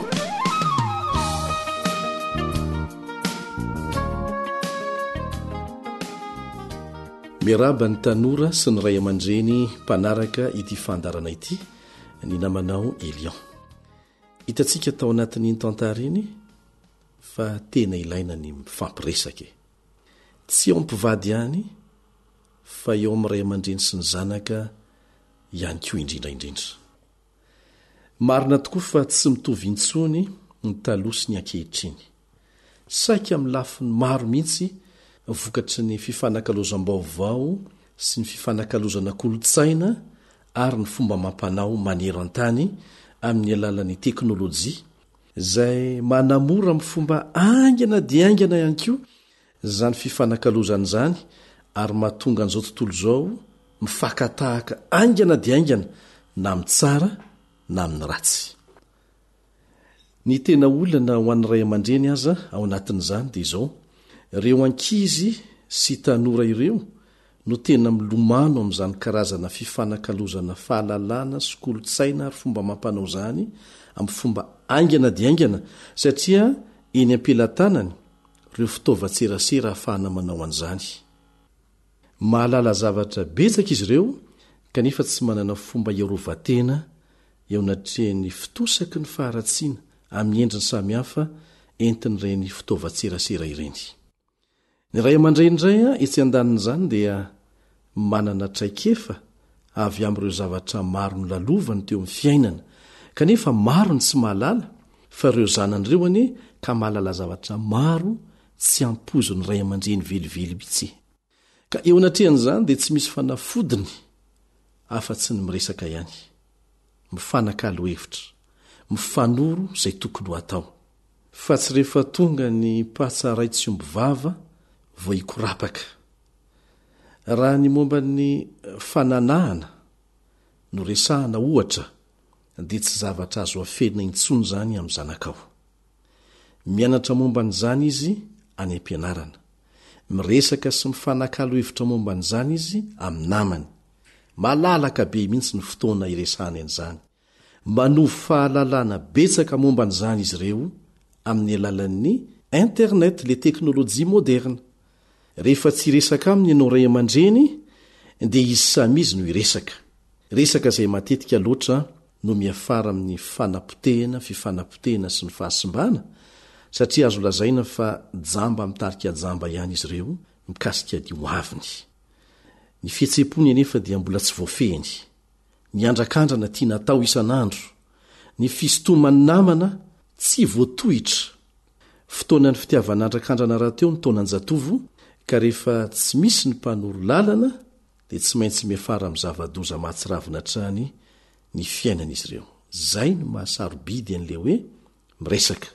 miraba ny tanora sy ny ray aman-dreny mpanaraka ity fandarana ity ny namanao Elion hitantsika tao anatin'iny tantara iny fa tena ilaina ny mifampiresaka tsy eo ampivady ihany fa eo amin'ny ray aman-dreny sy ny zanaka ihany koa indrindra indrindra marina tokoa fa tsy mitovy intsony ny taloha sy ny ankehitriny saika amin'ny lafiny maro mihitsy vokatry ny fifanankalozam-baovao sy ny fifanakalozana kolotsaina ary ny fomba mampanao manero an-tany amin'ny alalan'ny teknôlôjia izay manamora amin'ny fomba aingana dia aingana ihany koa zany fifanakalozana izany ary mahatonga an'izao tontolo izao mifakatahaka aingana dia aingana na amin'ny tsara na amin'ny ratsy. Ny tena olana ho an'ny ray aman-dreny aza ao anatin'izany dia izao ireo ankizy sy tanora ireo no tena milomano amin'izany karazana fifanakalozana fahalalana sy kolotsaina ary fomba mampanao zany amin'ny fomba aingana dia aingana satria eny am-pelantanany ireo fitaovan-tserasera ahafahana manao an'izany. Mahalala zavatra betsaka izy ireo kanefa tsy manana fomba iarovatena eo anatrehany fitosaky ny faharatsiana amin'ny endriny samihafa entin'ireny fitaovan-tserasera ireny. Ny ray aman-dreny indray etsy andanin'izany dia manana traikefa avy amin'ireo zavatra maro ny lalovany teo amin'ny fiainana kanefa maro ny tsy mahalala fa ireo zanan'ireo ane ka mahalala zavatra maro tsy ampozo ny ray aman-dreny velively mihitsy. Ka eo anatrehan'izany dia tsy misy fanafodiny afa-tsy ny miresaka ihany, mifanakalo hevitra, mifanoro izay tokony ho atao. Fa tsy rehefa tonga ny mpahatsaraay tsy omby vava vao hikorapaka. Raha ny momba ny fananahana no resahana ohatra dia tsy zavatra azo afenina intsony zany amin'ny zanakao. Mianatra momba n'izany izy any am-pianarana, miresaka sy mifanakalo hevitra momba n'izany izy amin'ny namany. Malalaka be mihitsy ny fotoana iresahany an'izany. Manovo fahalalana betsaka momba n'izany izy ireo amin'ny alalan'ny internet, le teknôlôjia moderna. Rehefa tsy resaka aminy ianao ray aman-dreny dia izy samy izy no iresaka. Resaka izay matetika loatra no miafara amin'ny fanapotehana, fifanapotehana sy ny fahasimbana satria azo lazaina fa jamba mitarika jamba ihany izy ireo mikasika dioaviny. Ny fihetsempony anefa dia mbola tsy voafehiny. Ny andrakandrana tia natao isan'andro. Ny fisotomany namana tsy voatohitra. Fotoana ny fitiavan'andrakandrana rahateo ny taonany zatovo ka rehefa tsy misy ny mpanoro lalana dia tsy maintsy miafara amin'ny zava-doza mahatsiravina trany ny fiainan'izy ireo. zay no mahasarobidy an'le hoe miresaka.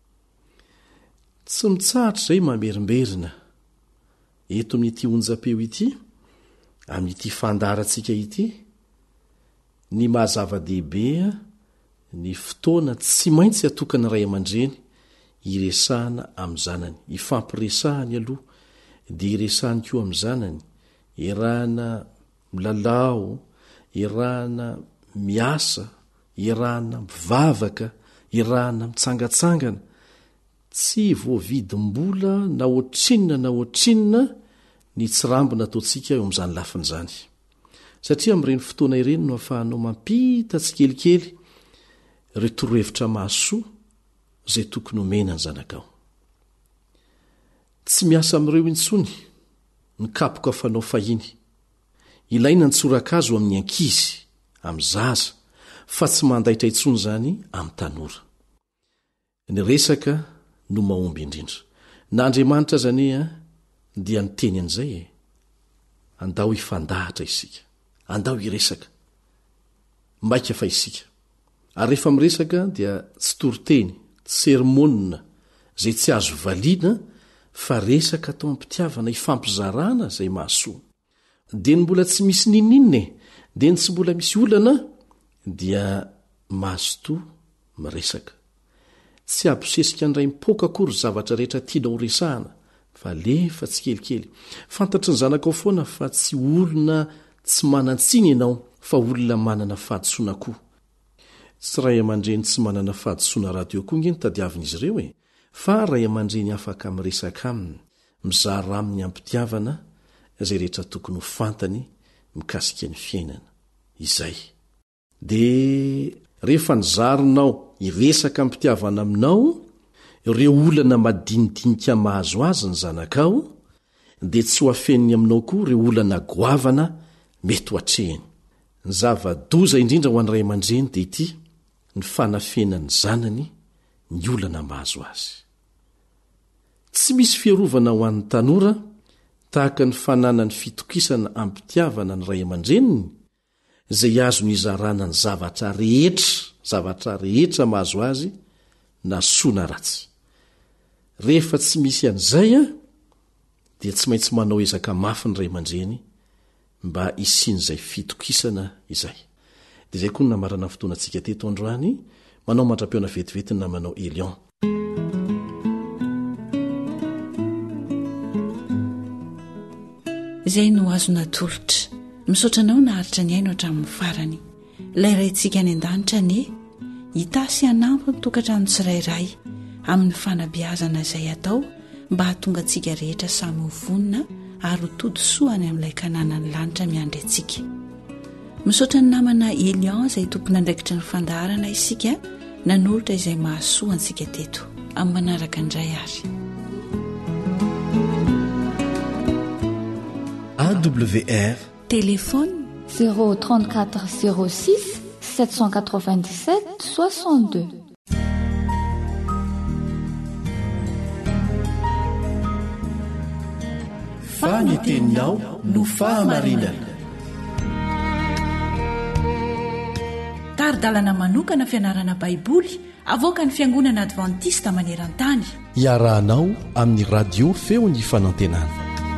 Tsy mitsahatra izay mamerimberina eto amin'ity onjam-peo ity, amin'ity fandarantsika ity, ny mahazava-dehibea ny fotoana tsy maintsy atokana ray aman-dreny iresahana amin'ny zanany, ifampiresahany aloha dia iresahany koa amin'ny zanany, irahana milalao, irahana miasa, irahana mivavaka, irahana mitsangatsangana, tsy voavidim-bola na ohatrinona na ohatrinona ny tsirambina ataontsika eo amin'izany lafin'izany, satria amin'ireny fotoana ireny no ahafahanao mampita tsy kelikely ireo torohevitra mahasoa izay tokony homena ny zanakao. Tsy miasa amin'ireo intsony ny kapoka fanao fahiny, ilaina ny tsorakazo amin'ny ankizy, amin'ny zaza, fa tsy mandaitra intsony izany amin'ny tanora. Ny resaka no mahomby indrindra. Na Andriamanitra zany a dia niteny an'izay e, andao ifandahatra isika, andao iresaka, maika fa isika. Ary rehefa miresaka dia tsy toriteny, tsy sermonina zay tsy azo valiana, fa resaka atao ampitiavana, ifampizarana zay mahasoa. De ny mbola tsy misy nininne, de ny tsy mbola misy olana, dia mahazo-toa miresaka. Tsy abosesika andray mipoka akory zavatra rehetra tiana ho resahana, fa lefa tsy kelikely. Fantatry ny zanakao foana fa tsy olona tsy manan-tsiny ianao, fa olona manana fahadisoana koa. Tsy ray aman-dreny tsy manana fahadisoana radio koa nge ny tadiavin'izy ireo e, fa ray aman-dreny afaka miresaka aminy, mizara aminy ampitiavana izay rehetra tokony ho fantany mikasika ny fiainana. Izay. De rehefa nizarinao iresaka ampitiavana aminao ireo olana madinidinika mahazo azy ny zanakao, de tsy ho afeniny aminao koa ireo olana goavana mety ho atrehiny. Ny zava-doza indrindra ho an'ny ray aman-dreny de ity, ny fanafenany zanany ny olana mahazo azy. Tsy misy fiarovana ho an'ny tanora tahaka ny fananany fitokisana ampitiavana ny ray aman-dreniny, izay azo nizarana ny zavatra rehetra, zavatra rehetra mahazo azy na soa na ratsy. Rehefa tsy misy an'izay a, dia tsy maintsy manao ezaka mafy ny ray aman-dreny mba isian'izay fitokisana izay. Dia izay koa no namarana fotoana antsika teto androany, manao mandra-peona vetivetiny na manao Elion. Izay no azona tolotra, misaotranao naharitra ny aino hatramin'ny farany. Ilay raintsika any an-danitra anie, hitasy hanampy ny tokantrano tsirairay amin'ny fanabeazana izay atao mba hahatonga antsika rehetra samy ho vonina ary ho tody soa any amin'ilay kananany lanitra miandry antsika. Misaotra ny namana Elion izay tompona andraikitra ny fandaharana isika nanolotra izay mahasoa antsika teto amin'ny manaraka indray ary. A W R Téléphone zéro trente-quatre zéro six sept cent quatre-vingt-dix-sept soixante-deux. Faneteninao no fahamarinana. Taridalana manokana fianarana baiboly avoaka ny fiangonana Adventista maneran-tany. Iarahanao amin'ny radio feo ny fanantenana.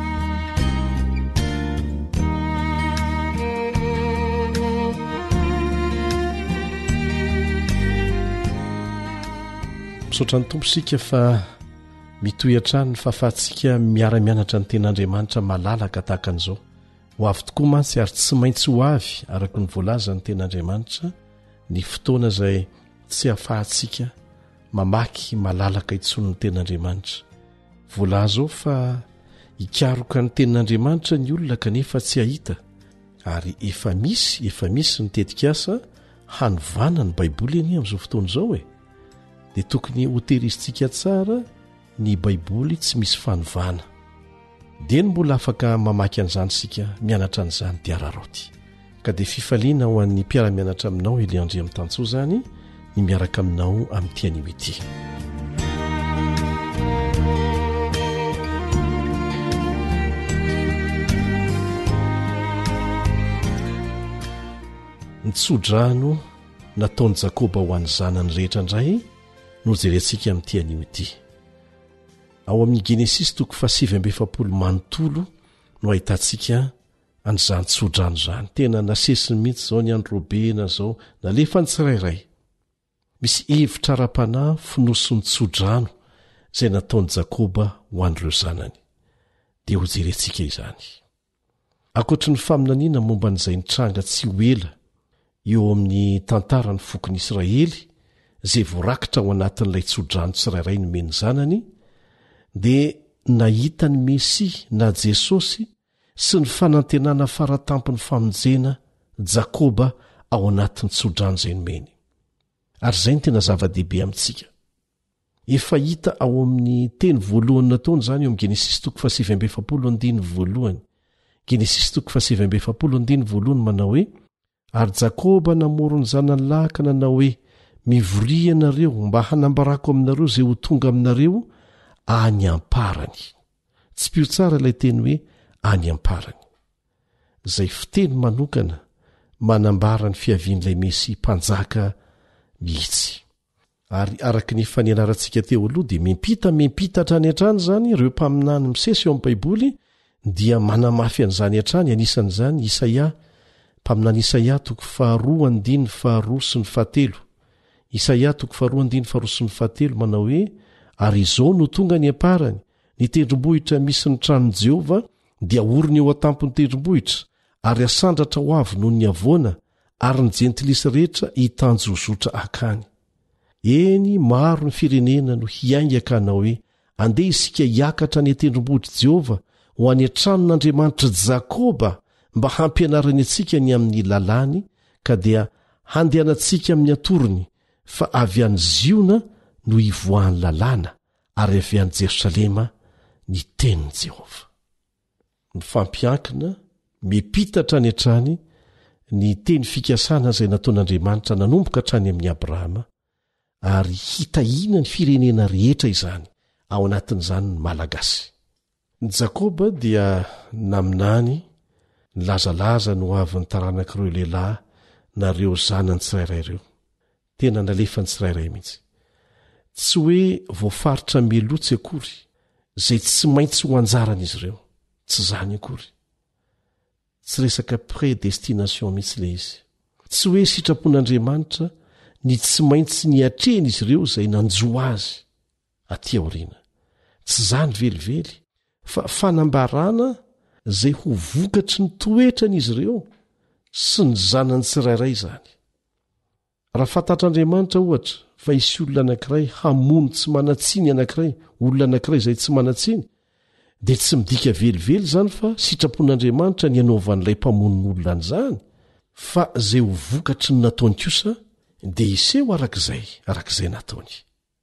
Misaotra ny tomposika fa mitoy hatrany ny fahafahantsika miara-mianatra ny ten'Andriamanitra malalaka tahaka an'izao. Ho avy tokoa mantsy ary tsy maintsy ho avy araka ny voalaza ny ten'Andriamanitra ny fotoana izay tsy hahafahantsika mamaky malalaka intsony ny ten'Andriamanitra. Voalaza ao fa hikaroka ny ten'Andriamanitra ny olona kanefa tsy hahita, ary efa misy efa misy ny tetikasa hanovana ny baiboly eny amin'izao fotoana izao e. Dia tokony hotehirizitsika tsara ny baiboly tsy misy fanovana. Dia ny mbola afaka mamaky an'izany sika mianatra an'izany dia raraoty. Ka dia fifaliana ho an'ny mpiara-mianatra aminao Eliandri amin'ny tantsoa zany ny miaraka aminao amin'ity anio ity. Ny tsodrano nataony jakoba ho an'ny zanany rehetra indray no jerentsika amin'ity anio ity. Ao amin'ny Genesis toko fasivy amby efapolo manontolo no ahitantsika an'izany tsodrano zany. Tena nasesiny mihitsy zao ny androbena zao nalefa ny tsirairay. Misy hevitra ara-panahy finosony tsodrano izay nataony Jakoba ho an'ireo zanany. Dia ho jerentsika izany. Ankoatry ny faminaniana momba n'izay nitranga tsy ho ela eo amin'ny tantara ny fokon'ny Israely izay voarakitra ao anatin'ilay tsodrano tsirairay nomeny zanany, dia nahita ny Mesia na Jesosy sy ny fanantenana faratampony famonjena Jakoba ao anatin'ny tsodrano izay nomeny. Ary izay ny tena zava-dehibe amintsika. Efa hita ao amin'ny teny voalohany nataony izany eo amin'ny Genesis toko fasivy amby efapolo andiny voalohany. Genesis toko fasivy amby efapolo andiny voalohany manao hoe: ary Jakoba namoro ny zanany lahy ka nanao hoe, mivoria ianareo mba hanambarako aminareo izay ho tonga aminareo any amparany. Tsy pio tsara ilay teny hoe any amparany. Izay fiteny manokana manambara ny fiavian'ilay Mesia mpanjaka mihitsy. Ary araka ny fanenaratsika teo aloha dia mimpita mimpita hatrany hatrany zany ireo mpaminany misesy eo amin'ny Baiboly dia manamafy an'izany hatrany. Anisan'izany Isaia, mpaminany Isaia toko faharoa andiny faharoa sy ny fahatelo. Isaia toko faharoa andiny faharoa sy ny fahatelo manao hoe: ary izao no tonga ny amparany, ny tendrombohitra misy ny tranon'i Jehova dia orony eo atampony tendrombohitra, ary asandratra ho avy noho ny avoana, ary ny jentilisy rehetra hitanjozotra akany. Eny maro ny firenena no hiaingaka anao hoe: andeha isika hiakatra ny tendrombohitry Jehova ho any an-tranon'Andriamanitra Jakoba mba hampianarany antsika ny amin'ny lalàny, ka dia handehanantsika amin'ny atorony, fa avy any Ziona no hivoahan'ny lalàna, ary avy any Jerosalema ny tenin'i Jehova. Mifampiankina mipita hatrany hatrany ny teny fikasana izay nataon'Andriamanitra nanomboka hatrany amin'ny Abrahama, ary hitahina ny firenena rehetra izany ao anatin'izany ny malagasy. Ny Jakoba dia naminany nilazalaza no avy ny taranak'ireo lehilahy nareo zanany tsirairay ireo. Tena nalefa ny tsirairay mihitsy. Tsy hoe voafaritra melotsy akory izay tsy maintsy ho anjaran'izy ireo. Tsy zany akory. Tsy resaka prédestination mihitsy le izy. Tsy hoe sitrapon'Andriamanitra ny tsy maintsy ny atrehan'izy ireo izay nanjo azy aty aoriana. Tsy zany velively, fa fanambarana izay ho vokatry ny toetran'izy ireo sy ny zanany tsirairay izany. Raha fantatr'Andriamanitra ohatra fa isy olona anankiray hamono tsy manatsiny anankiray, olona anankiray izay tsy manatsiny, dia tsy midika velively zany fa sitrapon'Andriamanitra ny anaovan'ilay mpamonon'olona an'izany, fa izay ho vokatry ny nataony kosa dia iseho arak'izay, arak'izay nataony.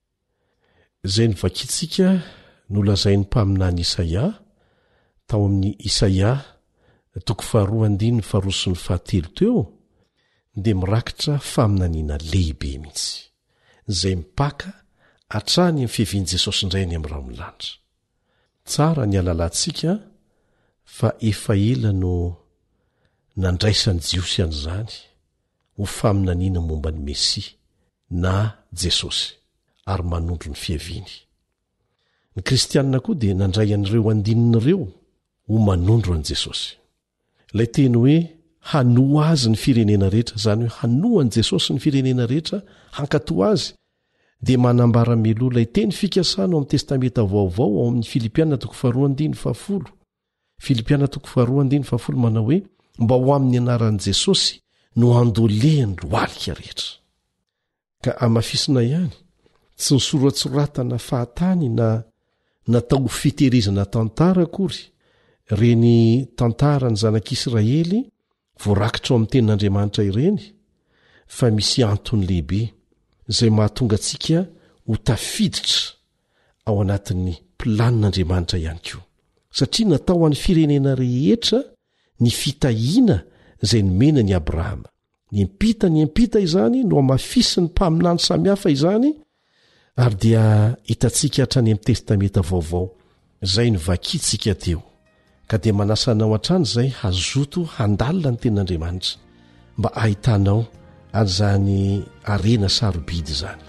Izay novakitsika nolazain'ny mpaminany Isaia tao amin'ny Isaia toko faharoa andiny faharoa sy ny fahatelo teo, dia mirakitra faminaniana lehibe mihitsy izay mipaka hatrany amin'ny fiavian'i Jesosy indray ny amin'ny rahaomin'lanitra. Tsara ny alalantsika fa efa ela no nandraisan'ny Jiosy an'izany ho faminaniana momba ny Mesia na Jesosy ary manondro ny fiaviany. Ny kristianina koa dia nandray an'ireo andinin'ireo ho manondro an'i Jesosy. Ilay teny hoe hanoa azy ny firenena rehetra, izany hoe hanoa an'i Jesosy ny firenena rehetra, hankatoa azy, dia manambara meloa ilay teny fikasana ao amin'ny testamenta vaovao ao amin'ny Filipiana toko faharoa andiny fahafolo. Filipiana toko faharoa andiny fahafolo manao hoe mba ho amin'ny anaran'i Jesosy no andolehany loalika rehetra. Ka amafisina ihany, tsy nisoratsoratana fahatany na natao fitehirizana tantara akory reny tantara ny zanak'Israely voarakitra ao amin'ny tenin'Andriamanitra ireny, fa misy antony lehibe izay mahatonga antsika ho tafiditra ao anatin'ny planin'Andriamanitra ihany koa. Satria natao an'ny firenena rehetra ny fitahiana izay nomena ny Abrahama. Ny empita ny empita izany no amafisy ny mpaminany samihafa izany, ary dia hitantsika hatrany amin'ny testamenta vaovao. Izay no vakitsika teo. Ka dia manasa anao hatrany izay hazoto handalina ny tenin'Andriamanitra mba ahitanao ary zany arena sarobidy zany.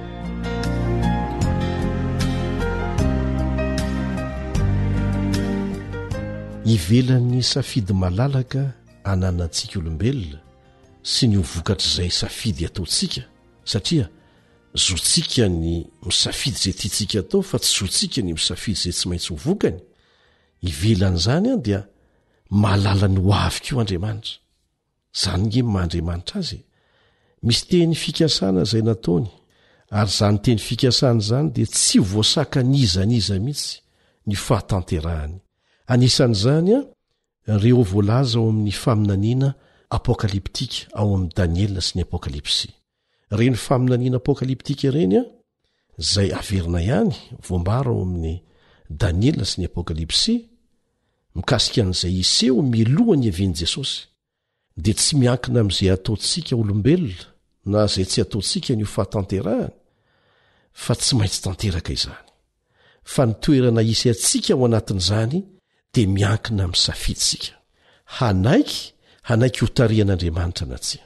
Ivelan'ny safidy malalaka ananantsika olombelona sy ny ho vokatra izay safidy ataontsika, satria zotsika ny misafidy izay tiantsika atao fa tsy zotsika ny misafidy izay tsy maintsy ho vokany. Ivelan'izany a dia mahalala ny ho avy koa Andriamanitra. Zany nge mahandriamanitra azy. Misy teny fikasana izay nataony, ary zany teny fikasana zany dia tsy voasaka nizaniza mihitsy ny fahatanterahany. Anisan'izany a ireo voalaza ao amin'ny faminaniana apokaliptika ao amin'ny Daniela sy ny apokalipsy. Reny faminaniana apokaliptika ireny a izay averina ihany voambara ao amin'ny Daniela sy ny apokalipsy mikasika an'izay iseho milohany even'i Jesosy, dia tsy miankina amin'izay ataontsika olombelona na izay tsy ataontsika ny ho fahatanterahany, fa tsy maintsy tanteraka izany. Fa ny toerana isy atsika ao anatin'izany dia miankina amin'ny safiditsika. Hanaiky, hanaiky ho tarihan'Andriamanitra na tsia.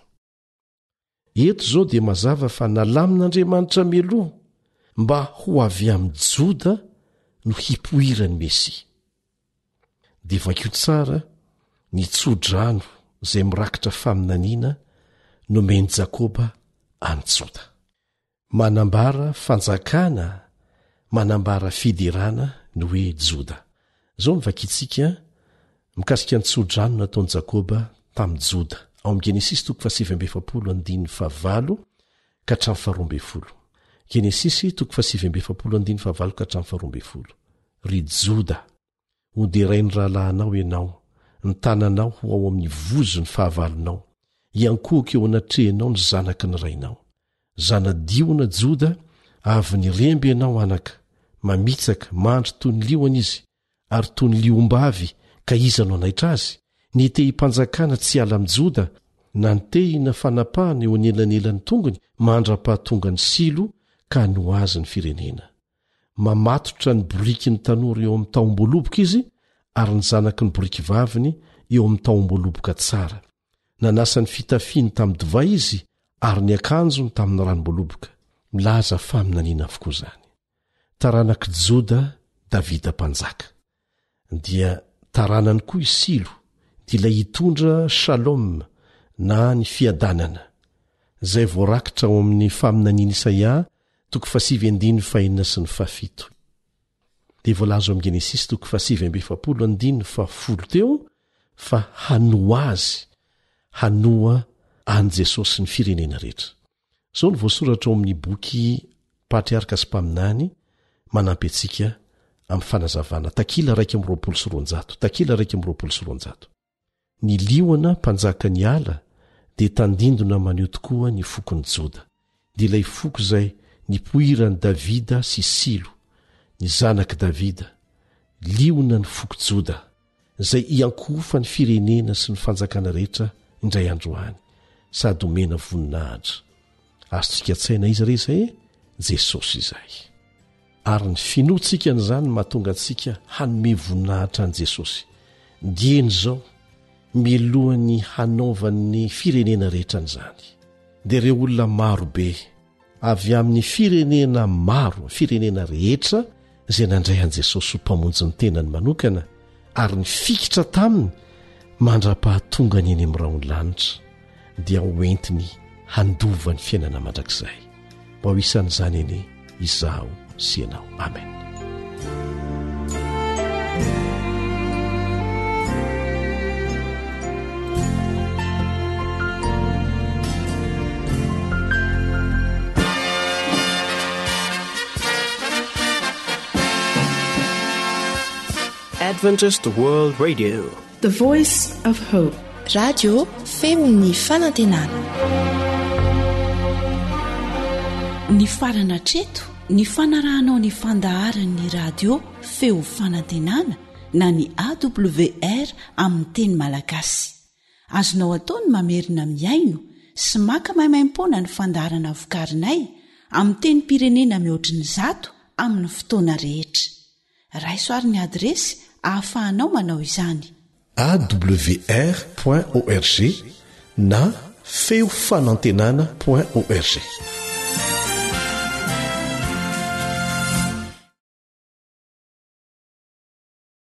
Eto izao dia mazava fa nalamin'Andriamanitra mialoha mba ho avy amin'ny Joda no hipoirany Mesia. Dia vankio tsara ny tsodrano izay mirakitra faminaniana nomeny Jakoba any Joda. Manambara fanjakana, manambara fiderana ny hoe Joda. Zao mivakitsika mikasika ny tsodrano nataon'i Jakoba tamin'i Joda ao amin'ny Genesis toko fahasivy amby efapolo andininy fahavalo ka hatramin'ny faharoa amby folo. Genesis toko fahasivy amby efapolo andininy fahavalo ka hatramin'ny faharoa amby folo. Ry Joda, hoderay ny rahalahinao ianao, ny tananao ho ao amin'ny vozo ny fahavalonao, iankohaka eo anatrehanao ny zanaky ny rainao. Zanadiona Joda, avy ny remby ianao anaka, mamitsaka mandry toy ny liona izy, ary toy ny liombavy ka iza no anaitra azy. Ny te himpanjakana tsy ala amin'ny Joda, na ny te hina fanapahana eo anelanelan'ny tongony, mandra-pahatonga ny silo ka no azy ny firenena. Mamatotra ny boriky ny tanora eo amin'ny taomboloboka izy, ary ny zanaky ny boriky vaviny eo amin'ny taomboloboka tsara. Nanasa ny fitafiany tamin'ny divay izy, ary ny akanjony tamin'ny ranom-boloboka. Milaza faminaniana avokoa zany. Taranaky Joda, Davida mpanjaka. Dia taranany koa isilo, dia ilay hitondra shalom na ny fiadanana. Zay voarakitra ao amin'ny faminaniana Isaia toko fahasivy andininy fahenina sy ny fahafito. Dia voalaza ao amin'ny Genesis toko fahasivy amby efapolo andininy fahafolo teo fa hanoa azy, hanoa an Jesosy ny firenena rehetra. Zao ny voasoratra ao amin'ny boky Patriarika sy Mpaminany manampy antsika amin'ny fanazavana. Takila raiky amby roapolo sy roanjato. Takila raiky amby roapolo sy roanjato. Ny liona mpanjaka ny ala dia tandindona maneho tokoa ny fokony Joda. Dia ilay foko izay nipoiran'i Davida sy Silo, ny zanaky Davida, liona ny foko Joda, izay iankofa ny firenena sy ny fanjakana rehetra indray androany, sady omena voninahitra. Azontsika tsaina izy reza e? Jesosy izay. Ary ny finoantsika n'izany mahatonga antsika hanome voninahitra an' Jesosy. Dieny zao, milohan'ny hanaovan'ny firenena rehetra n'izany. Dia ireo olona marobe avy amin'ny firenena maro, firenena rehetra izay nandray an' Jesosy ho mpamonjy ny tenany manokana, ary ny fikitra taminy mandra-pahatonga ny eny amin'ny raony lanitra, dia hoentiny handova ny fiainana mandrakizay. Mba ho isan'izany eny izaho sy ianao. Amen. Adventist World Radio, the voice of hope. Radio Femini Fanantenana. Ny farana treto, ny fanarahanao ny fandaharan'ny radio feo fanantenana na ny A W R amin'ny teny malagasy. Azonao ataony mamerina miaino sy maka maimaimpoana ny fandaharana vokarinay amin'ny teny pirenena mihoatriny zato amin'ny fotoana rehetra. Raisoaryn'ny adresy ahafahanao manao izany. A W R point org na feo fanantenana point org.